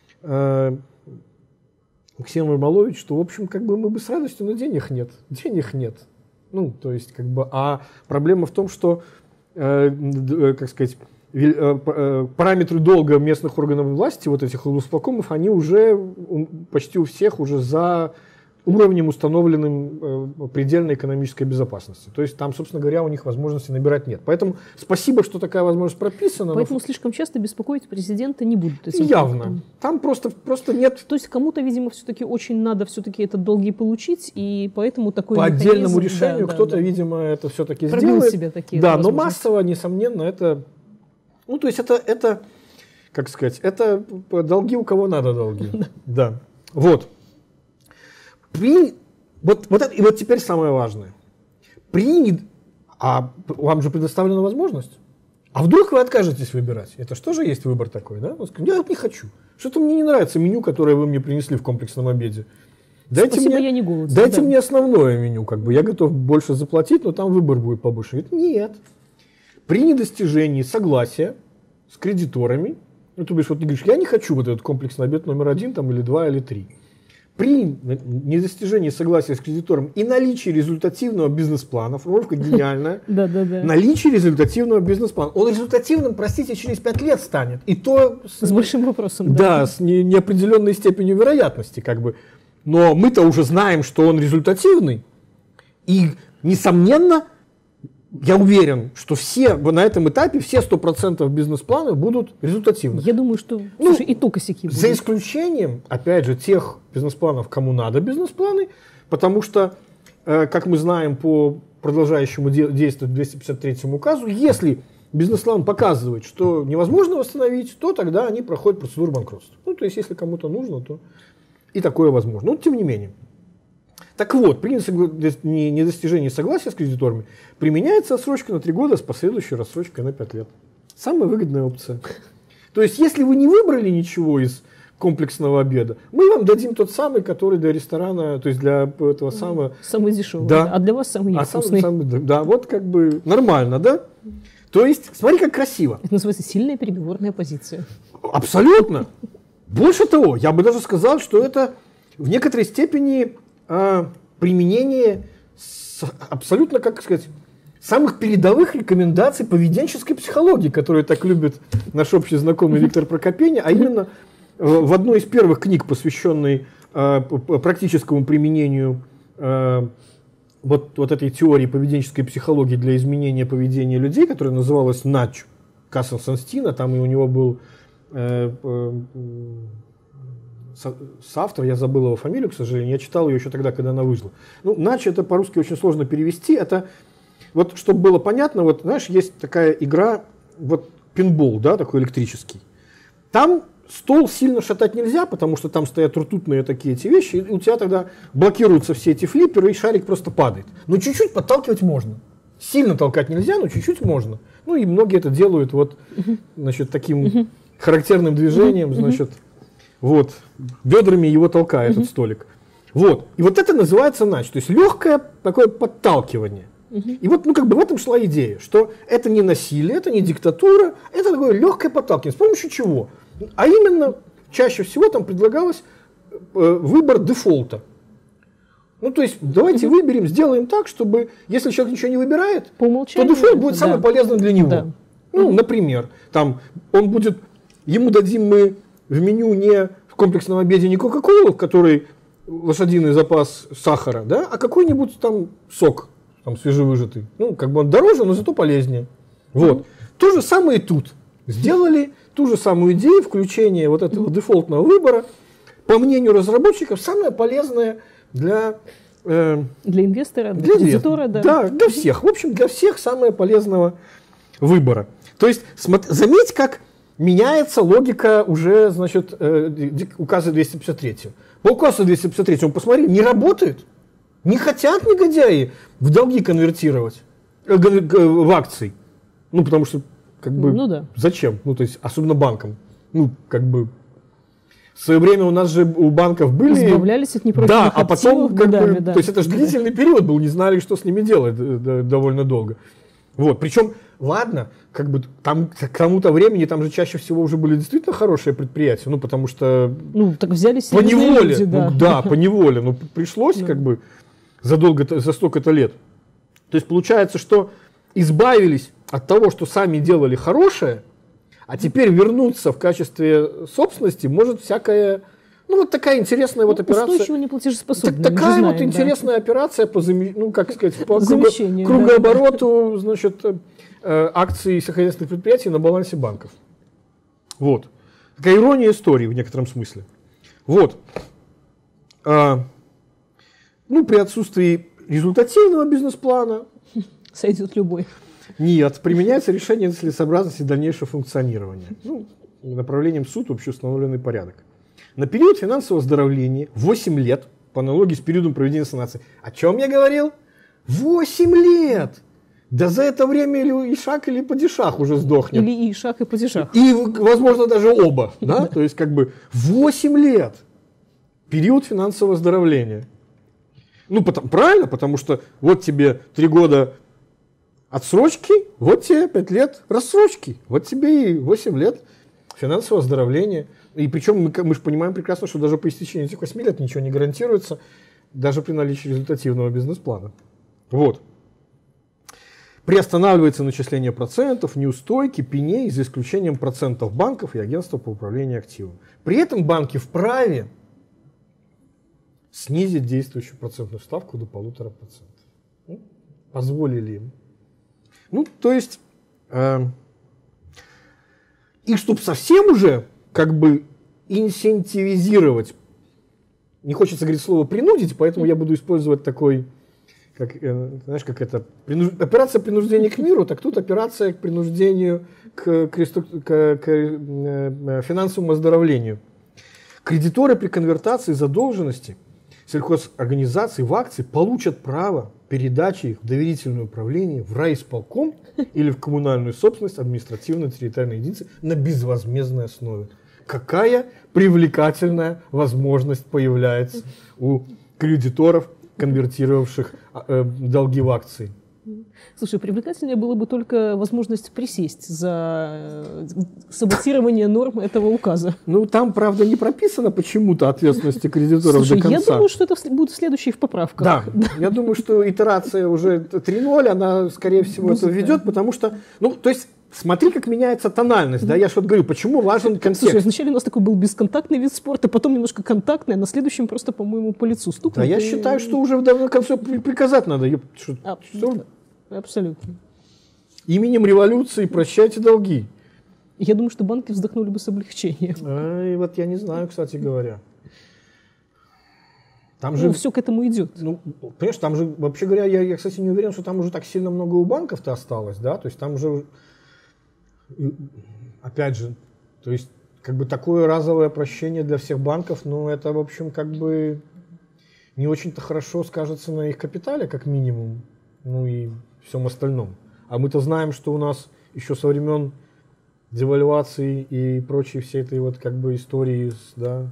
Максим Ермолович, что, в общем, как бы мы бы с радостью, но денег нет. Денег нет. Ну, то есть, как бы, а проблема в том, что, как сказать, параметры долга местных органов власти, вот этих облсполкомов, они уже почти у всех уже за уровнем, установленным предельной экономической безопасности. То есть там, собственно говоря, у них возможности набирать нет. Поэтому спасибо, что такая возможность прописана. Поэтому слишком часто беспокоить президента не будут. Явно. Там просто нет... То есть кому-то, видимо, все-таки очень надо все-таки это долги получить, и поэтому такой по механизм, отдельному решению кто-то, видимо, это все-таки пробил сделает. себе такие да, но массово, несомненно, это... Ну, то есть это, как сказать, это долги у кого надо долги. Да. Вот. Вот теперь самое важное. Вам же предоставлена возможность. А вдруг вы откажетесь выбирать? Это что же есть выбор такой, да? Я не хочу. Что-то мне не нравится меню, которое вы мне принесли в комплексном обеде. Спасибо, я не голоден. Дайте мне основное меню, как бы я готов больше заплатить, но там выбор будет побольше. Говорит, нет. При недостижении согласия с кредиторами, ну, то бишь, вот ты говоришь, я не хочу вот этот комплексный обед номер 1, там, или 2, или 3. При недостижении согласия с кредитором и наличии результативного бизнес-плана, формулировка гениальная, наличие результативного бизнес-плана. Он результативным, простите, через 5 лет станет. И то с большим вопросом. Да, с неопределенной степенью вероятности, как бы. Но мы-то уже знаем, что он результативный. И, несомненно, я уверен, что все на этом этапе, все 100% бизнес-планов будут результативны. Я думаю, что и то косяки будут. За исключением, опять же, тех бизнес-планов, кому надо бизнес-планы, потому что, как мы знаем по продолжающему действовать 253 указу, если бизнес-план показывает, что невозможно восстановить, то тогда они проходят процедуру банкротства. Ну, то есть, если кому-то нужно, то и такое возможно. Но тем не менее. Так вот, при недостижении согласия с кредиторами применяется отсрочка на 3 года с последующей рассрочкой на 5 лет. Самая выгодная опция. То есть, если вы не выбрали ничего из комплексного обеда, мы вам дадим тот самый, который для ресторана, то есть для этого самого... Самый дешевый, да. А для вас самый невкусный. Да, вот как бы нормально, да? То есть, смотри, как красиво. Это называется сильная переговорная позиция. Абсолютно. Больше того, я бы даже сказал, что это в некоторой степени... применение абсолютно, как сказать, самых передовых рекомендаций поведенческой психологии, которую так любит наш общий знакомый Виктор Прокопеня, а именно в одной из первых книг, посвященной практическому применению вот этой теории поведенческой психологии для изменения поведения людей, которая называлась «Надж» Кассел Санстина, там и у него был соавтор, я забыл его фамилию, к сожалению, я читал ее еще тогда, когда она вышла. Ну, «Надж» это по-русски очень сложно перевести, это, вот, чтобы было понятно, вот, знаешь, есть такая игра, вот, пинбол, да, такой электрический. Там стол сильно шатать нельзя, потому что там стоят ртутные такие эти вещи, и у тебя тогда блокируются все эти флипперы, и шарик просто падает. Но чуть-чуть подталкивать можно. Сильно толкать нельзя, но чуть-чуть можно. Ну и многие это делают вот, значит, таким характерным движением, значит, вот, бедрами его толкая этот столик. Вот. И вот это называется «Надж», то есть легкое такое подталкивание. И вот, ну, как бы в этом шла идея, что это не насилие, это не диктатура, это такое легкое подталкивание. С помощью чего? А именно, чаще всего там предлагалось выбор дефолта. Ну, то есть, давайте выберем, сделаем так, чтобы, если человек ничего не выбирает, то дефолт будет самый полезный для него. Да. Ну, например, там, он будет, ему дадим мы в меню не в комплексном обеде не Кока-Колу, в которой лошадиный запас сахара, да, а какой-нибудь там сок, там свежевыжатый. Ну, как бы он дороже, но зато полезнее. Вот. То же самое и тут. Сделали ту же самую идею включения вот этого дефолтного выбора. По мнению разработчиков, самое полезное для инвестора, для кредитора, да. Да, для всех. В общем, для всех самое полезного выбора. То есть, заметь, как меняется логика уже, значит, указа 253. По указу 253, посмотри, не работает. Не хотят негодяи в долги конвертировать, в акции. Ну, потому что, как бы, да. Зачем? Ну, то есть, особенно банкам. Ну, как бы, в свое время у нас же у банков были... Избавлялись от непрофильных активов. Да, а потом, годами, да. То есть, это же длительный период был, не знали, что с ними делать довольно долго. Вот, причем, ладно, как бы, там к тому-то времени, там же чаще всего уже были действительно хорошие предприятия, ну, потому что... Ну, так взялись по неволе, люди, да. Ну, да, по неволе, ну, пришлось, как бы, за столько-то лет. То есть, получается, что избавились от того, что сами делали хорошее, а теперь вернуться в качестве собственности может всякая... Ну, вот такая интересная вот операция. Устойчиво неплатежеспособная. Такая вот интересная операция по, ну, как сказать, по кругообороту, значит, акций сельскохозяйственных предприятий на балансе банков. Вот. Такая ирония истории в некотором смысле. Вот. Ну, при отсутствии результативного бизнес-плана... Сойдет любой. Нет, применяется решение целесообразности дальнейшего функционирования. Ну, направлением суд общеустановленный порядок. На период финансового оздоровления 8 лет, по аналогии с периодом проведения санации. О чем я говорил? 8 лет! Да за это время или ишак, или падишах уже сдохнет. Или ишак и падишах. И, возможно, даже оба. Да? То есть, как бы, 8 лет. Период финансового оздоровления. Ну, правильно, потому что вот тебе 3 года отсрочки, вот тебе 5 лет рассрочки. Вот тебе и 8 лет финансового оздоровления. И причем мы же понимаем прекрасно, что даже по истечении этих 8 лет ничего не гарантируется, даже при наличии результативного бизнес-плана. Вот. Приостанавливается начисление процентов, неустойки, пеней, за исключением процентов банков и агентств по управлению активами. При этом банки вправе снизить действующую процентную ставку до 1,5%. Ну, позволили им. Ну, то есть, и чтобы совсем уже как бы инсентивизировать, не хочется говорить слово принудить, поэтому я буду использовать такой, как, знаешь, как это, операция принуждения к миру, так тут операция к принуждению к финансовому оздоровлению. Кредиторы при конвертации задолженности сельхозорганизаций в акции получат право передачи их в доверительное управление в райисполком или в коммунальную собственность административно-территориальной единицы на безвозмездной основе. Какая привлекательная возможность появляется у кредиторов, конвертировавших долги в акции. Слушай, привлекательнее было бы только возможность присесть за саботирование норм этого указа. Ну, там, правда, не прописано почему-то ответственности кредиторов. Слушай, до конца. Я думаю, что это будет следующий в поправках. Да, я думаю, что итерация уже 3.0, она, скорее всего, это введет, потому что, ну, то есть, смотри, как меняется тональность, да, я что-то говорю, почему важен контекст. Слушай, вначале у нас такой был бесконтактный вид спорта, потом немножко контактный, а на следующем просто, по-моему, по лицу стукнут. Да, я считаю, что уже в конце приказать надо. Абсолютно. Именем революции прощайте долги. Я думаю, что банки вздохнули бы с облегчением. И вот я не знаю, кстати говоря. Там же все к этому идет. Ну, понимаешь, там же, вообще говоря, я, кстати, не уверен, что там уже так сильно много у банков-то осталось, да, то есть там уже, опять же, то есть как бы такое разовое прощение для всех банков, ну, это, в общем, как бы не очень-то хорошо скажется на их капитале, как минимум, ну и всем остальном. А мы-то знаем, что у нас еще со времен девальвации и прочей всей этой вот как бы истории, да,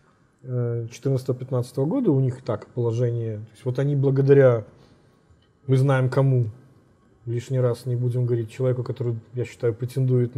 14-15 года у них так положение. То есть вот они благодаря, мы знаем кому, лишний раз не будем говорить, человеку, который, я считаю, претендует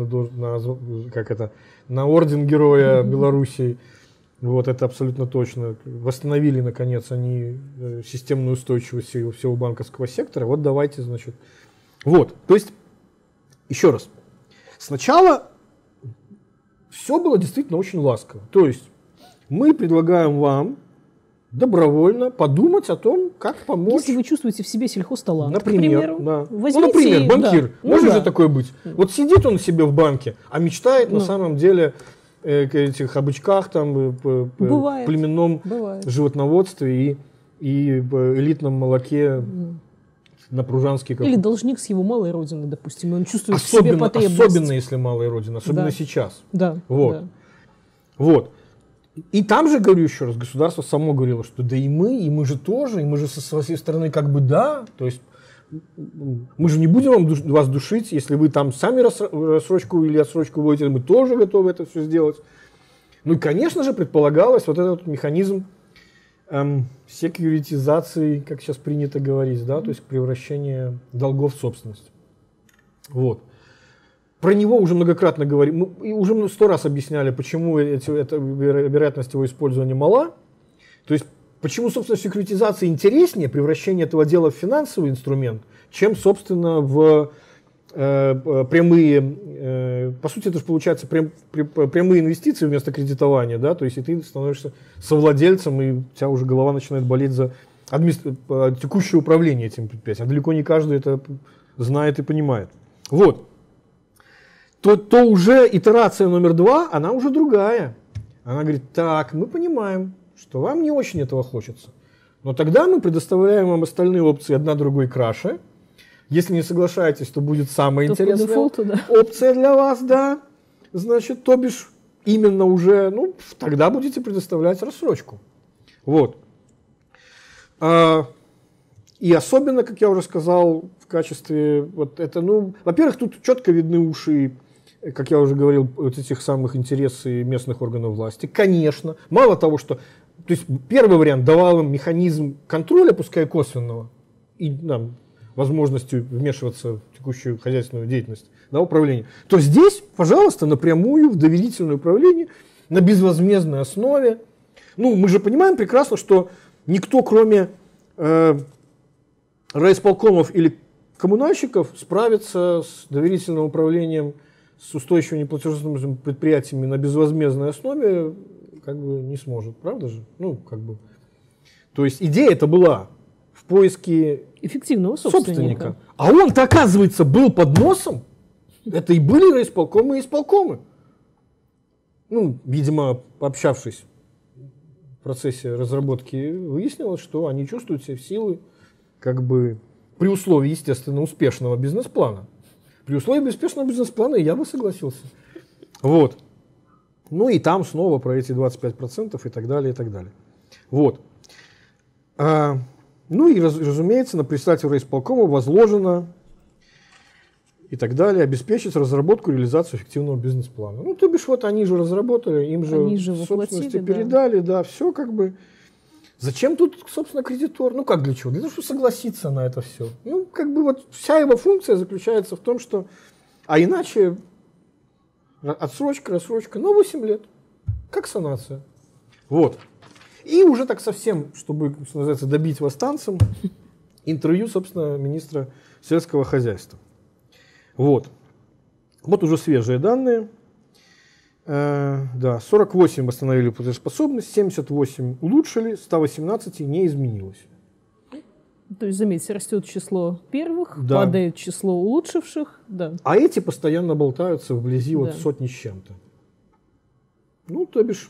на орден Героя Белоруссии. Вот это абсолютно точно. Восстановили, наконец, они системную устойчивость всего банковского сектора. Вот давайте, значит. Вот, то есть, еще раз. Сначала все было действительно очень ласково. То есть, мы предлагаем вам добровольно подумать о том, как помочь. Если вы чувствуете в себе сельхозталант, например, да. возьмите... Ну, например, банкир. Да. Может же такое быть? Вот сидит он себе в банке, а мечтает на самом деле о этих бычках, там, племенном животноводстве и элитном молоке на Пружанский. Или должник с его малой родины, допустим, и он чувствует в себе потребность. Особенно, если малая родина, особенно сейчас. Да. Вот. Да. Вот. И там же, говорю еще раз, государство само говорило, что да и мы же тоже, и мы же со своей стороны как бы да, то есть мы же не будем вас душить, если вы там сами рассрочку или отсрочку вводите, мы тоже готовы это все сделать. Ну и, конечно же, предполагалось вот этот механизм секьюритизации, как сейчас принято говорить, да, то есть превращение долгов в собственность. Вот. Про него уже многократно говорили, мы уже 100 раз объясняли, почему вероятность его использования мала. То есть, почему, собственно, секьюритизация интереснее, превращение этого дела в финансовый инструмент, чем, собственно, в прямые, по сути, это же получается прямые инвестиции вместо кредитования, да, то есть, и ты становишься совладельцем, и у тебя уже голова начинает болеть за текущее управление этим предприятием. А далеко не каждый это знает и понимает. Вот. То уже итерация номер 2, она уже другая. Она говорит, так, мы понимаем, что вам не очень этого хочется. Но тогда мы предоставляем вам остальные опции, одна другой краше. Если не соглашаетесь, то будет самая интересная дефолту, да. опция для вас, да. Значит, то бишь, именно уже, ну, тогда будете предоставлять рассрочку. Вот. И особенно, как я уже сказал, в качестве, вот это, ну, во-первых, тут четко видны уши, как я уже говорил, вот этих самых интересов местных органов власти. Конечно. Мало того, что... То есть первый вариант давал им механизм контроля, пускай косвенного, и нам возможностью вмешиваться в текущую хозяйственную деятельность, да, управления. То здесь, пожалуйста, напрямую в доверительное управление на безвозмездной основе. Ну, мы же понимаем прекрасно, что никто, кроме райисполкомов или коммунальщиков, справится с доверительным управлением с устойчивыми неплатежеспособными предприятиями на безвозмездной основе как бы не сможет, правда же? Ну, как бы. То есть идея это была в поиске эффективного собственника. А он-то, оказывается, был под носом. Это и были райисполкомы и исполкомы. Ну, видимо, пообщавшись в процессе разработки, выяснилось, что они чувствуют себя в силы, как бы, при условии, естественно, успешного бизнес-плана. При условии успешного бизнес-плана я бы согласился. Вот. Ну и там снова про эти 25% и так далее, и так далее. Вот. Ну и, разумеется, на председателя райисполкома возложено и так далее обеспечить разработку и реализацию эффективного бизнес-плана. Ну, то бишь, вот они же разработали, им же в собственности передали, да, все как бы. Зачем тут, собственно, кредитор? Ну, как для чего? Для того, чтобы согласиться на это все. Ну, как бы вот вся его функция заключается в том, что... А иначе отсрочка, рассрочка, но 8 лет. Как санация. Вот. И уже так совсем, чтобы, что называется, добить вас танцем, интервью, собственно, министра сельского хозяйства. Вот. Вот уже свежие данные. Да, 48 восстановили платежеспособность, 78 улучшили, 118 не изменилось. То есть, заметьте, растет число первых, да. падает число улучшивших. Да. А эти постоянно болтаются вблизи Да. вот сотни с чем-то. Ну, то бишь...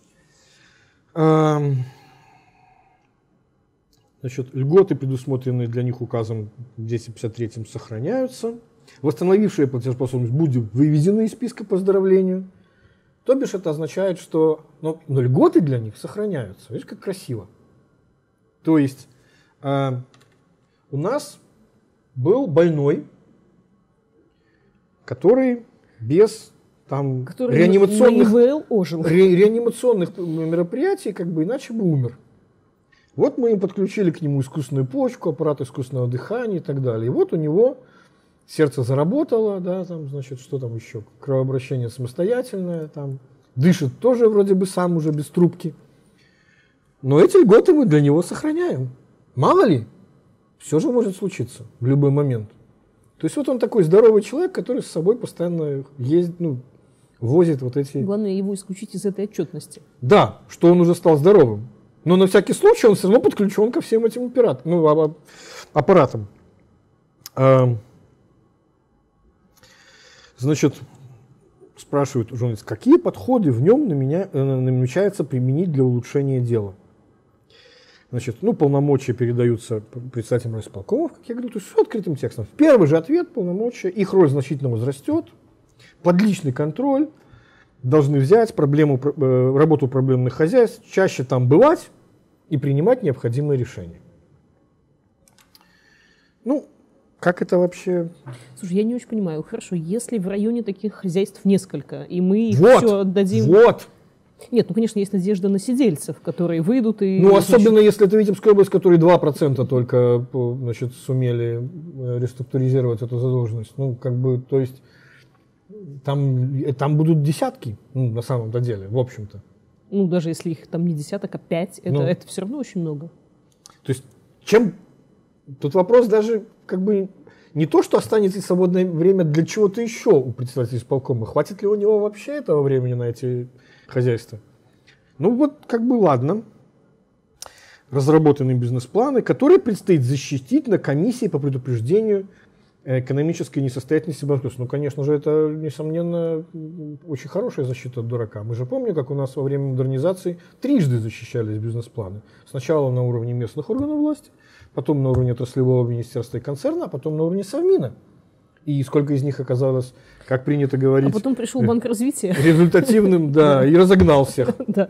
Значит, льготы, предусмотренные для них указом 253, сохраняются. Восстановившие платежеспособность будут выведены из списка по оздоровлению. То бишь это означает, что но льготы для них сохраняются. Видишь, как красиво. То есть у нас был больной, который без там, реанимационных мероприятий как бы иначе бы умер. Вот мы им подключили к нему искусственную почку, аппарат искусственного дыхания и так далее. И вот у него сердце заработало, да, там, значит, что там еще, кровообращение самостоятельное, там, дышит тоже вроде бы сам уже без трубки. Но эти льготы мы для него сохраняем. Мало ли, все же может случиться в любой момент. То есть вот он такой здоровый человек, который с собой постоянно ездит, возит вот эти... Главное его исключить из этой отчетности. Да, что он уже стал здоровым. Но на всякий случай он все равно подключен ко всем этим аппаратам. Значит, спрашивают журналисты, какие подходы в нем намечается применить для улучшения дела? Значит, полномочия передаются председателям райисполкомов, как я говорю, то есть все открытым текстом. Первый же ответ: полномочия, их роль значительно возрастет, под личный контроль должны взять работу проблемных хозяйств, чаще там бывать и принимать необходимые решения. Как это вообще? Слушай, я не очень понимаю. Хорошо, если в районе таких хозяйств несколько, и мы их все отдадим... Вот! Нет, конечно, есть надежда на сидельцев, которые выйдут и... особенно если это Витебская область, которые 2% только, сумели реструктуризировать эту задолженность. То есть там будут десятки, на самом-то деле, в общем-то. Даже если их там не десяток, а 5, это все равно очень много. То есть Тут вопрос даже не то, что останется свободное время для чего-то еще у председателя исполкома. Хватит ли у него вообще этого времени на эти хозяйства? Ладно. Разработаны бизнес-планы, которые предстоит защитить на комиссии по предупреждению экономической несостоятельности банкротства. Конечно же, это, несомненно, очень хорошая защита от дурака. Мы же помним, как у нас во время модернизации трижды защищались бизнес-планы. Сначала на уровне местных органов власти, потом на уровне отраслевого министерства и концерна, а потом на уровне Совмина. И сколько из них оказалось, как принято говорить... А потом пришел Банк развития. Результативным, да, и разогнал всех. Да.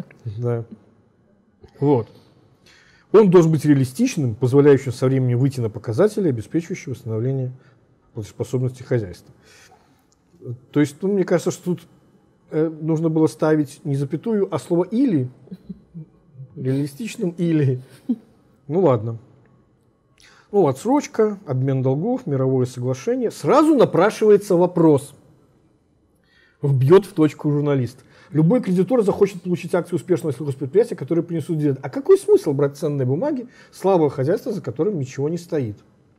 Вот. Он должен быть реалистичным, позволяющим со временем выйти на показатели, обеспечивающие восстановление платежеспособности хозяйства. То есть, мне кажется, что тут нужно было ставить не запятую, а слово «или». Реалистичным «или». Ладно. Отсрочка, обмен долгов, мировое соглашение. Сразу напрашивается вопрос. Бьет в точку журналист. Любой кредитор захочет получить акции успешного сельхозпредприятия, которые принесут дивиденды. А какой смысл брать ценные бумаги слабого хозяйства, за которым ничего не стоит?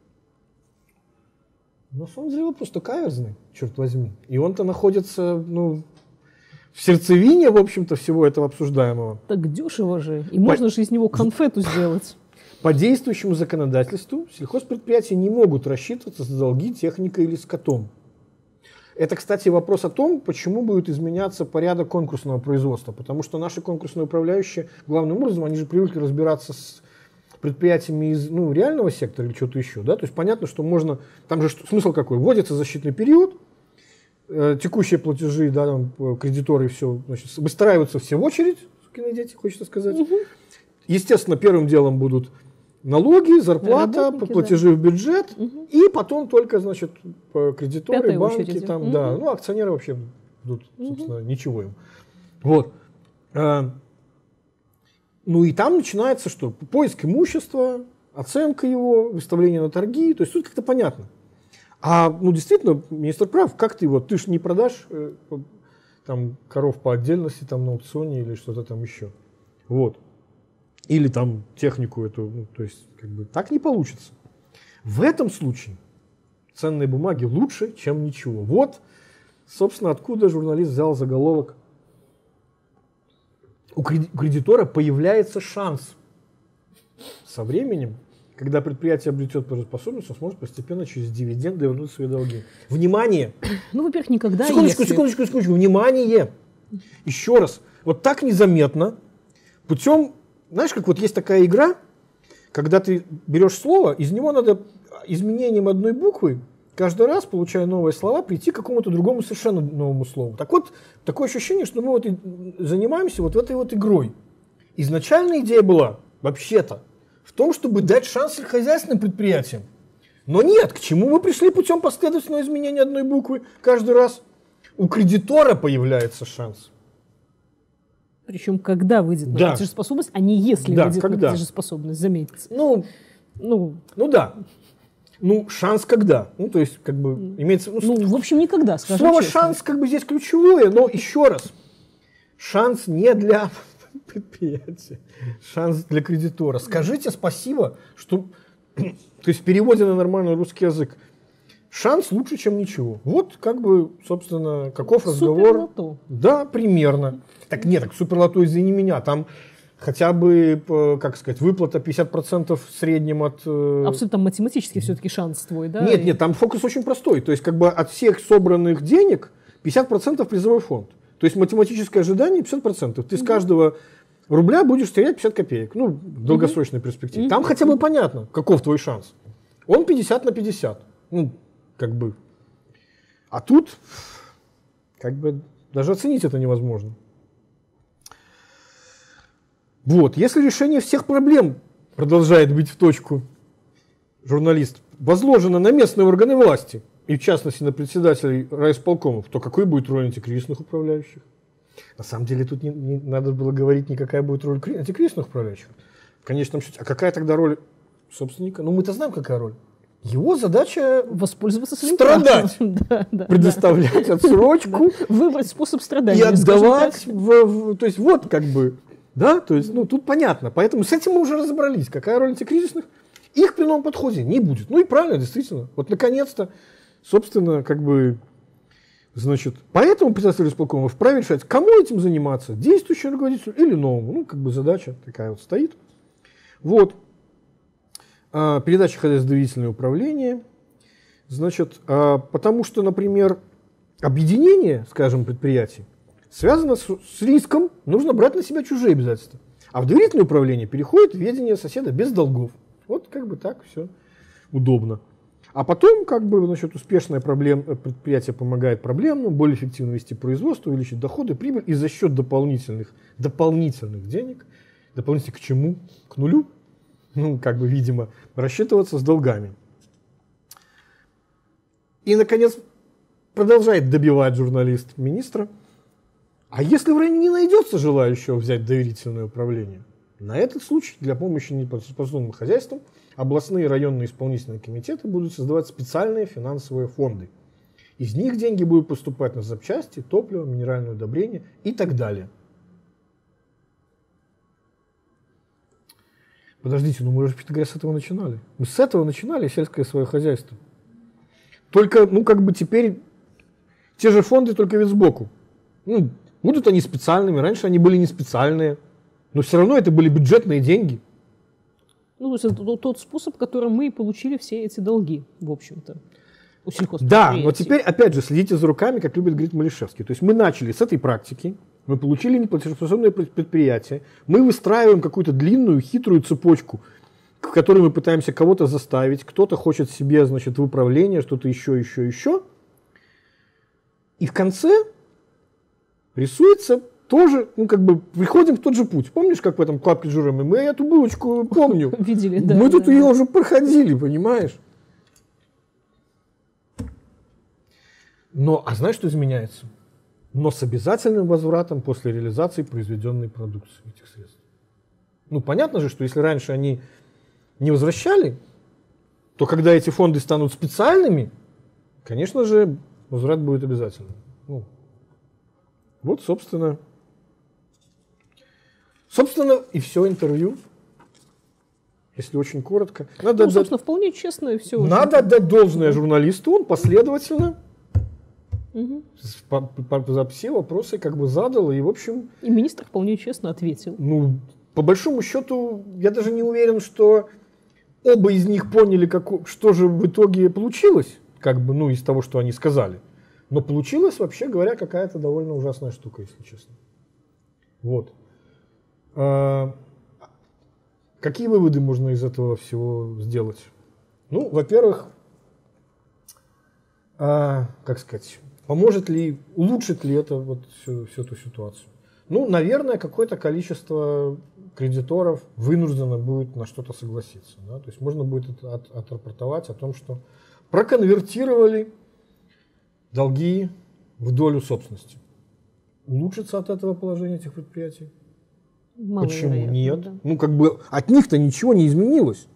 На самом деле вопрос-то каверзный, черт возьми. И он-то находится, в сердцевине, в общем-то, всего этого обсуждаемого. Так дешево же. И можно же из него конфету сделать. По действующему законодательству сельхозпредприятия не могут рассчитываться за долги техникой или скотом. Это, кстати, вопрос о том, почему будет изменяться порядок конкурсного производства. Потому что наши конкурсные управляющие, главным образом, они же привыкли разбираться с предприятиями из реального сектора или что-то еще. Да? То есть понятно, что можно... Там же смысл какой? Вводится защитный период, текущие платежи, да, кредиторы, все, выстраиваются все в очередь, сукины дети, хочется сказать. Угу. Естественно, первым делом будут налоги, зарплата, платежи в бюджет, и потом только, кредиторы, пятая банки, очередь. там, да, акционеры вообще идут, собственно, ничего им. Вот. И там начинается что? Поиск имущества, оценка его, выставление на торги, то есть тут как-то понятно. Действительно, министр прав, как ты же не продашь там коров по отдельности там на аукционе или что-то там еще. Вот. Или там технику эту, то есть так не получится. В этом случае ценные бумаги лучше, чем ничего. Вот Собственно, откуда журналист взял заголовок? У кредитора появляется шанс. Со временем, когда предприятие обретет платежеспособность, он сможет постепенно через дивиденды вернуть свои долги. Внимание! Ну, во-первых, никогда. Секундочку. Внимание! Еще раз. Вот так незаметно, путем, знаешь, как вот есть такая игра, когда ты берешь слово, из него надо изменением одной буквы, каждый раз, получая новые слова, прийти к какому-то другому совершенно новому слову. Так вот, такое ощущение, что мы вот и занимаемся вот этой вот игрой. Изначальная идея была, вообще-то, в том, чтобы дать шанс сельскохозяйственным предприятиям. Но нет, к чему мы пришли путем последовательного изменения одной буквы каждый раз? У кредитора появляется шанс. Причем, когда выйдет на платежеспособность, а не если выйдет на платежеспособность, заметьте. Ну да. Ну, шанс когда? Ну, то есть, как бы, имеется... в общем, никогда, скажем Слово честно. «шанс» как бы здесь ключевое, но еще раз. Шанс не для предприятия. Шанс для кредитора. Скажите спасибо, что... То есть, в переводе на нормальный русский язык. Шанс лучше, чем ничего. Вот, как бы, собственно, каков разговор. Суперлото. Да, примерно. Так нет, так суперлото, извини меня, там хотя бы, как сказать, выплата 50% в среднем от... Абсолютно математически все-таки шанс твой, да? Нет, там фокус очень простой. То есть, как бы от всех собранных денег 50% призовой фонд. То есть, математическое ожидание 50%. Ты с каждого рубля будешь терять 50 копеек. Ну, в долгосрочной перспективе. Там хотя бы понятно, каков твой шанс. Он 50 на 50. Ну, как бы. А тут, как бы, даже оценить это невозможно. Вот, если решение всех проблем продолжает быть в точку, журналист, возложено на местные органы власти, и в частности на председателей райисполкомов, то какой будет роль антикризисных управляющих? На самом деле тут не надо было говорить никакая будет роль антикризисных управляющих. В конечном счете, а какая тогда роль собственника? Ну мы-то знаем, какая роль. Его задача воспользоваться своим страдать, предоставлять отсрочку, выбрать способ страдания и отдавать, то есть вот как бы, да, то есть, ну тут понятно, поэтому с этим мы уже разобрались, какая роль антикризисных, их при новом подходе не будет. Ну и правильно, действительно, вот наконец-то, собственно, как бы, значит, поэтому председатель исполкома вправе решать, кому этим заниматься, действующему руководителю или новому, ну как бы задача такая вот стоит, вот. Передача хозяйственно-доверительное управление, значит, потому что, например, объединение, скажем, предприятий связано с риском, нужно брать на себя чужие обязательства. А в доверительное управление переходит в ведение соседа без долгов. Вот как бы так все удобно. А потом, как бы, значит, успешное предприятие помогает проблемным, более эффективно вести производство, увеличить доходы, прибыль и за счет дополнительных денег, дополнительных к чему? К нулю. Ну, как бы, видимо, рассчитываться с долгами. И, наконец, продолжает добивать журналист министра. А если в районе не найдется желающего взять доверительное управление, на этот случай для помощи неплатежеспособным хозяйствам областные и районные исполнительные комитеты будут создавать специальные финансовые фонды. Из них деньги будут поступать на запчасти, топливо, минеральное удобрение и так далее. Подождите, ну мы же, говоря, с этого начинали. Мы с этого начинали сельское свое хозяйство. Только, ну как бы теперь те же фонды, только ведь сбоку. Ну, будут они специальными, раньше они были не специальные, но все равно это были бюджетные деньги. Ну, то есть это тот способ, которым мы получили все эти долги, в общем-то, у сельхозпредприятий. Да, но теперь, опять же, следите за руками, как любит говорить Малишевский. То есть мы начали с этой практики, мы получили неплатежеспособное предприятие, мы выстраиваем какую-то длинную, хитрую цепочку, в которой мы пытаемся кого-то заставить, кто-то хочет себе, значит, в управление, что-то еще. И в конце рисуется тоже, ну, как бы, приходим в тот же путь. Помнишь, как в этом «Клапке Джурами»? Мы эту булочку помню. Видели, да. Мы тут ее уже проходили, понимаешь? Но, а знаешь, что изменяется? Но с обязательным возвратом после реализации произведенной продукции этих средств. Ну, понятно же, что если раньше они не возвращали, то когда эти фонды станут специальными, конечно же, возврат будет обязательным. Ну, вот, собственно, и все интервью. Если очень коротко. Собственно, вполне честно и все. Надо отдать должное журналисту, он последовательно За все вопросы как бы задал, и, в общем... И министр вполне честно ответил. Ну, по большому счету, я даже не уверен, что оба из них поняли, что же в итоге получилось, как бы, ну, из того, что они сказали. Но получилась, вообще говоря, какая-то довольно ужасная штука, если честно. Вот. Какие выводы можно из этого всего сделать? Ну, во-первых, как сказать, улучшит ли это вот всю эту ситуацию? Ну, наверное, какое-то количество кредиторов вынуждено будет на что-то согласиться. Да? То есть можно будет отрапортовать о том, что проконвертировали долги в долю собственности. Улучшится от этого положение этих предприятий? Почему нет? Да. Ну, как бы от них-то ничего не изменилось.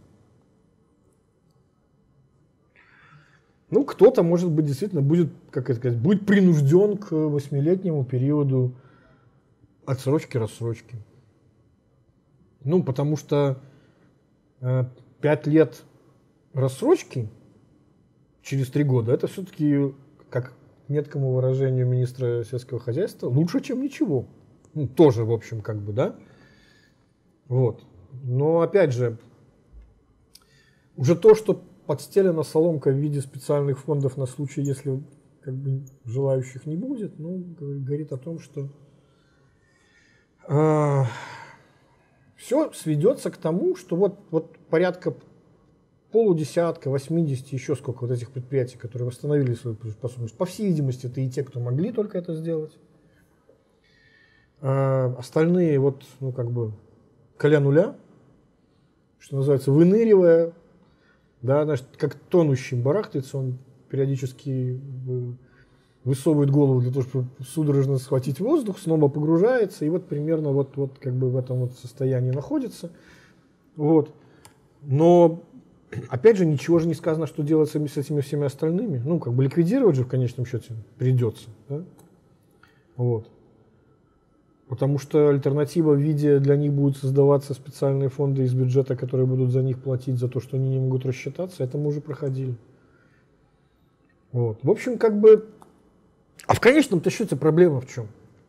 Ну, кто-то, может быть, действительно будет, как это сказать, будет принужден к 8-летнему периоду отсрочки-рассрочки. Ну, потому что 5 лет рассрочки через 3 года, это все-таки, как меткому выражению министра сельского хозяйства, лучше, чем ничего. Ну, тоже, в общем, как бы, да. Вот. Но, опять же, уже то, что подстелена соломка в виде специальных фондов на случай, если как бы желающих не будет, ну, говорит о том, что все сведется к тому, что вот порядка полудесятка, 80, еще сколько вот этих предприятий, которые восстановили свою способность. По всей видимости, это и те, кто могли только это сделать. Остальные вот, ну, как бы, коля нуля, что называется, выныривая, да, значит, как тонущий барахтается, он периодически высовывает голову для того, чтобы судорожно схватить воздух, снова погружается, и вот примерно вот как бы в этом вот состоянии находится. Вот. Но, опять же, ничего же не сказано, что делать с этими всеми остальными. Ну, как бы ликвидировать же в конечном счете придется. Да? Вот. Потому что альтернатива в виде для них будут создаваться специальные фонды из бюджета, которые будут за них платить за то, что они не могут рассчитаться. Это мы уже проходили. Вот. В общем, как бы... А в конечном-то счете проблема в чем?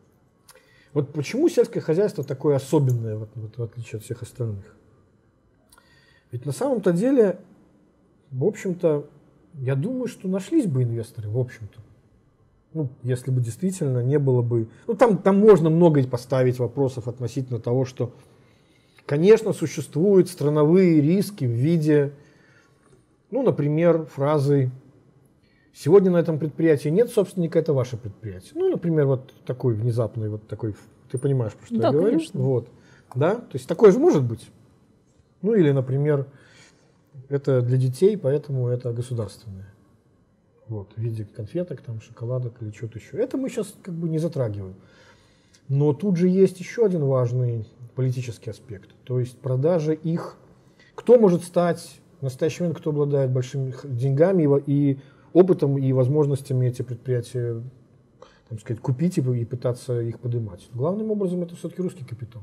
Вот почему сельское хозяйство такое особенное, в отличие от всех остальных? Ведь на самом-то деле, в общем-то, я думаю, что нашлись бы инвесторы, в общем-то. Ну, если бы действительно не было бы... Ну, там можно много поставить вопросов относительно того, что, конечно, существуют страновые риски в виде, ну, например, фразы «Сегодня на этом предприятии нет собственника, это ваше предприятие». Ну, например, вот такой внезапный, вот такой... Ты понимаешь, про что я говорю? Конечно. Вот. Да? То есть такое же может быть. Ну, или, например, это для детей, поэтому это государственное. Вот, в виде конфеток, там, шоколадок или что-то еще. Это мы сейчас как бы не затрагиваем. Но тут же есть еще один важный политический аспект. То есть продажа их. Кто может стать в настоящий момент, кто обладает большими деньгами и опытом, и возможностями эти предприятия, так сказать, купить и пытаться их поднимать. Главным образом это все-таки русский капитал.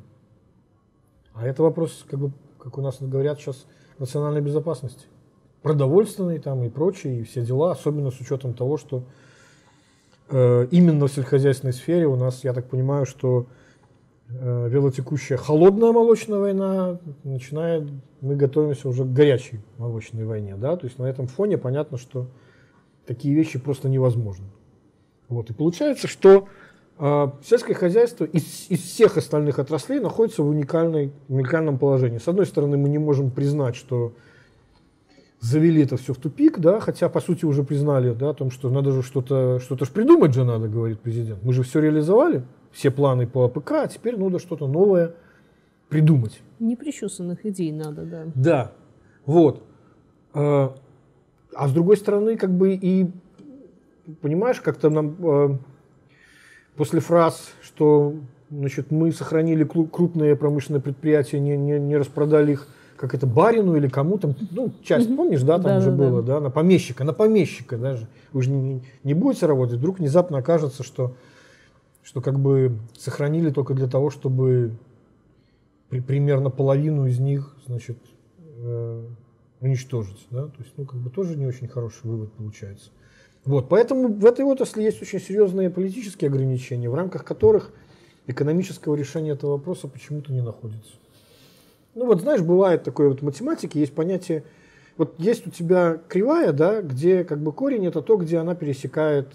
А это вопрос, как бы, как у нас говорят сейчас, национальной безопасности. Продовольственные там и прочие, и все дела, особенно с учетом того, что именно в сельскохозяйственной сфере у нас, я так понимаю, что велотекущая холодная молочная война начинает, мы готовимся уже к горячей молочной войне, да, то есть на этом фоне понятно, что такие вещи просто невозможны. Вот, и получается, что сельское хозяйство из всех остальных отраслей находится в уникальном положении. С одной стороны, мы не можем признать, что завели это все в тупик, да, хотя, по сути, уже признали, да, о том, что надо же что-то ж придумать же надо, говорит президент. Мы же все реализовали, все планы по АПК, а теперь надо что-то новое придумать. Непричесанных идей надо, да. Да, вот. А с другой стороны, как бы и, понимаешь, как-то нам после фраз, что, значит, мы сохранили крупные промышленные предприятия, не распродали их, как это, барину или кому-то, ну, часть, помнишь, да, там уже было, да, на помещика даже. Вы же не будете работать, вдруг внезапно окажется, что как бы сохранили только для того, чтобы примерно половину из них, значит, уничтожить, да, то есть, ну, как бы тоже не очень хороший вывод получается. Вот, поэтому в этой отрасли есть очень серьезные политические ограничения, в рамках которых экономического решения этого вопроса почему-то не находится. Ну вот знаешь, бывает такое вот в математике, есть понятие, вот есть у тебя кривая, да, где как бы корень это то, где она пересекает,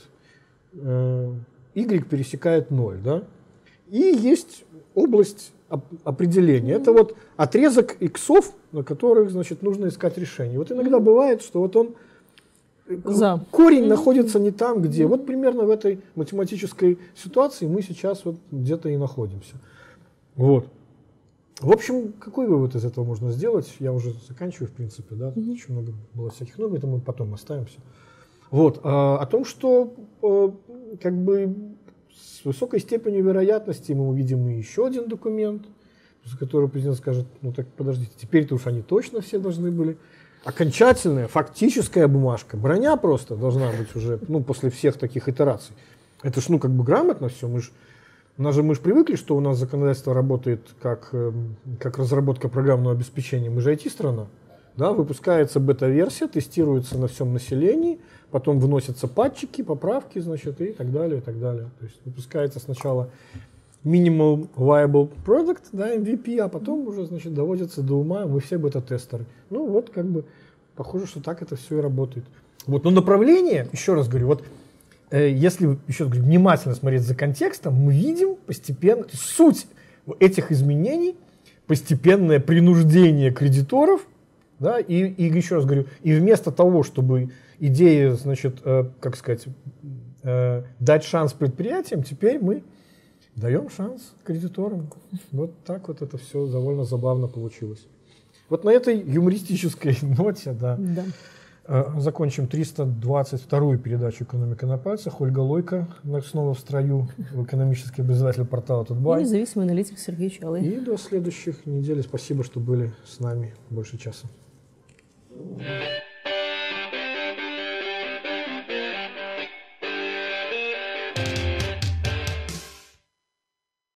y пересекает 0, да, и есть область определения. Это вот отрезок иксов, на которых, значит, нужно искать решение. Вот иногда бывает, что вот он корень находится не там, где. Вот примерно в этой математической ситуации мы сейчас вот где-то и находимся. Вот. В общем, какой вывод из этого можно сделать? Я уже заканчиваю, в принципе, да. Очень много было всяких, но это мы потом оставимся. Вот. О том, что как бы с высокой степенью вероятности мы увидим и еще один документ, за который президент скажет, ну так подождите, теперь-то уж они точно все должны были. Окончательная, фактическая бумажка, броня просто должна быть уже, ну, после всех таких итераций. Это ж, ну, как бы грамотно все. Мы ж привыкли, что у нас законодательство работает как разработка программного обеспечения. Мы же IT-страна. Да, выпускается бета-версия, тестируется на всем населении, потом вносятся патчики, поправки, значит, и так далее, и так далее. То есть выпускается сначала Minimal Viable Product, да, MVP, а потом уже, значит, доводится до ума, мы все бета-тестеры. Ну вот, как бы, похоже, что так это все и работает. Вот, но направление, еще раз говорю, вот, если еще раз говорю, внимательно смотреть за контекстом, мы видим постепенно, суть этих изменений, постепенное принуждение кредиторов, да, и еще раз говорю, и вместо того, чтобы идеи, значит, как сказать, дать шанс предприятиям, теперь мы даем шанс кредиторам. Вот так вот это все довольно забавно получилось. Вот на этой юмористической ноте, да, закончим 322-ю передачу «Экономика на пальцах». Ольга Лойко снова в строю, экономический обозреватель портала Тутбай. И независимый аналитик Сергей Чалый. И до следующих недель. Спасибо, что были с нами больше часа.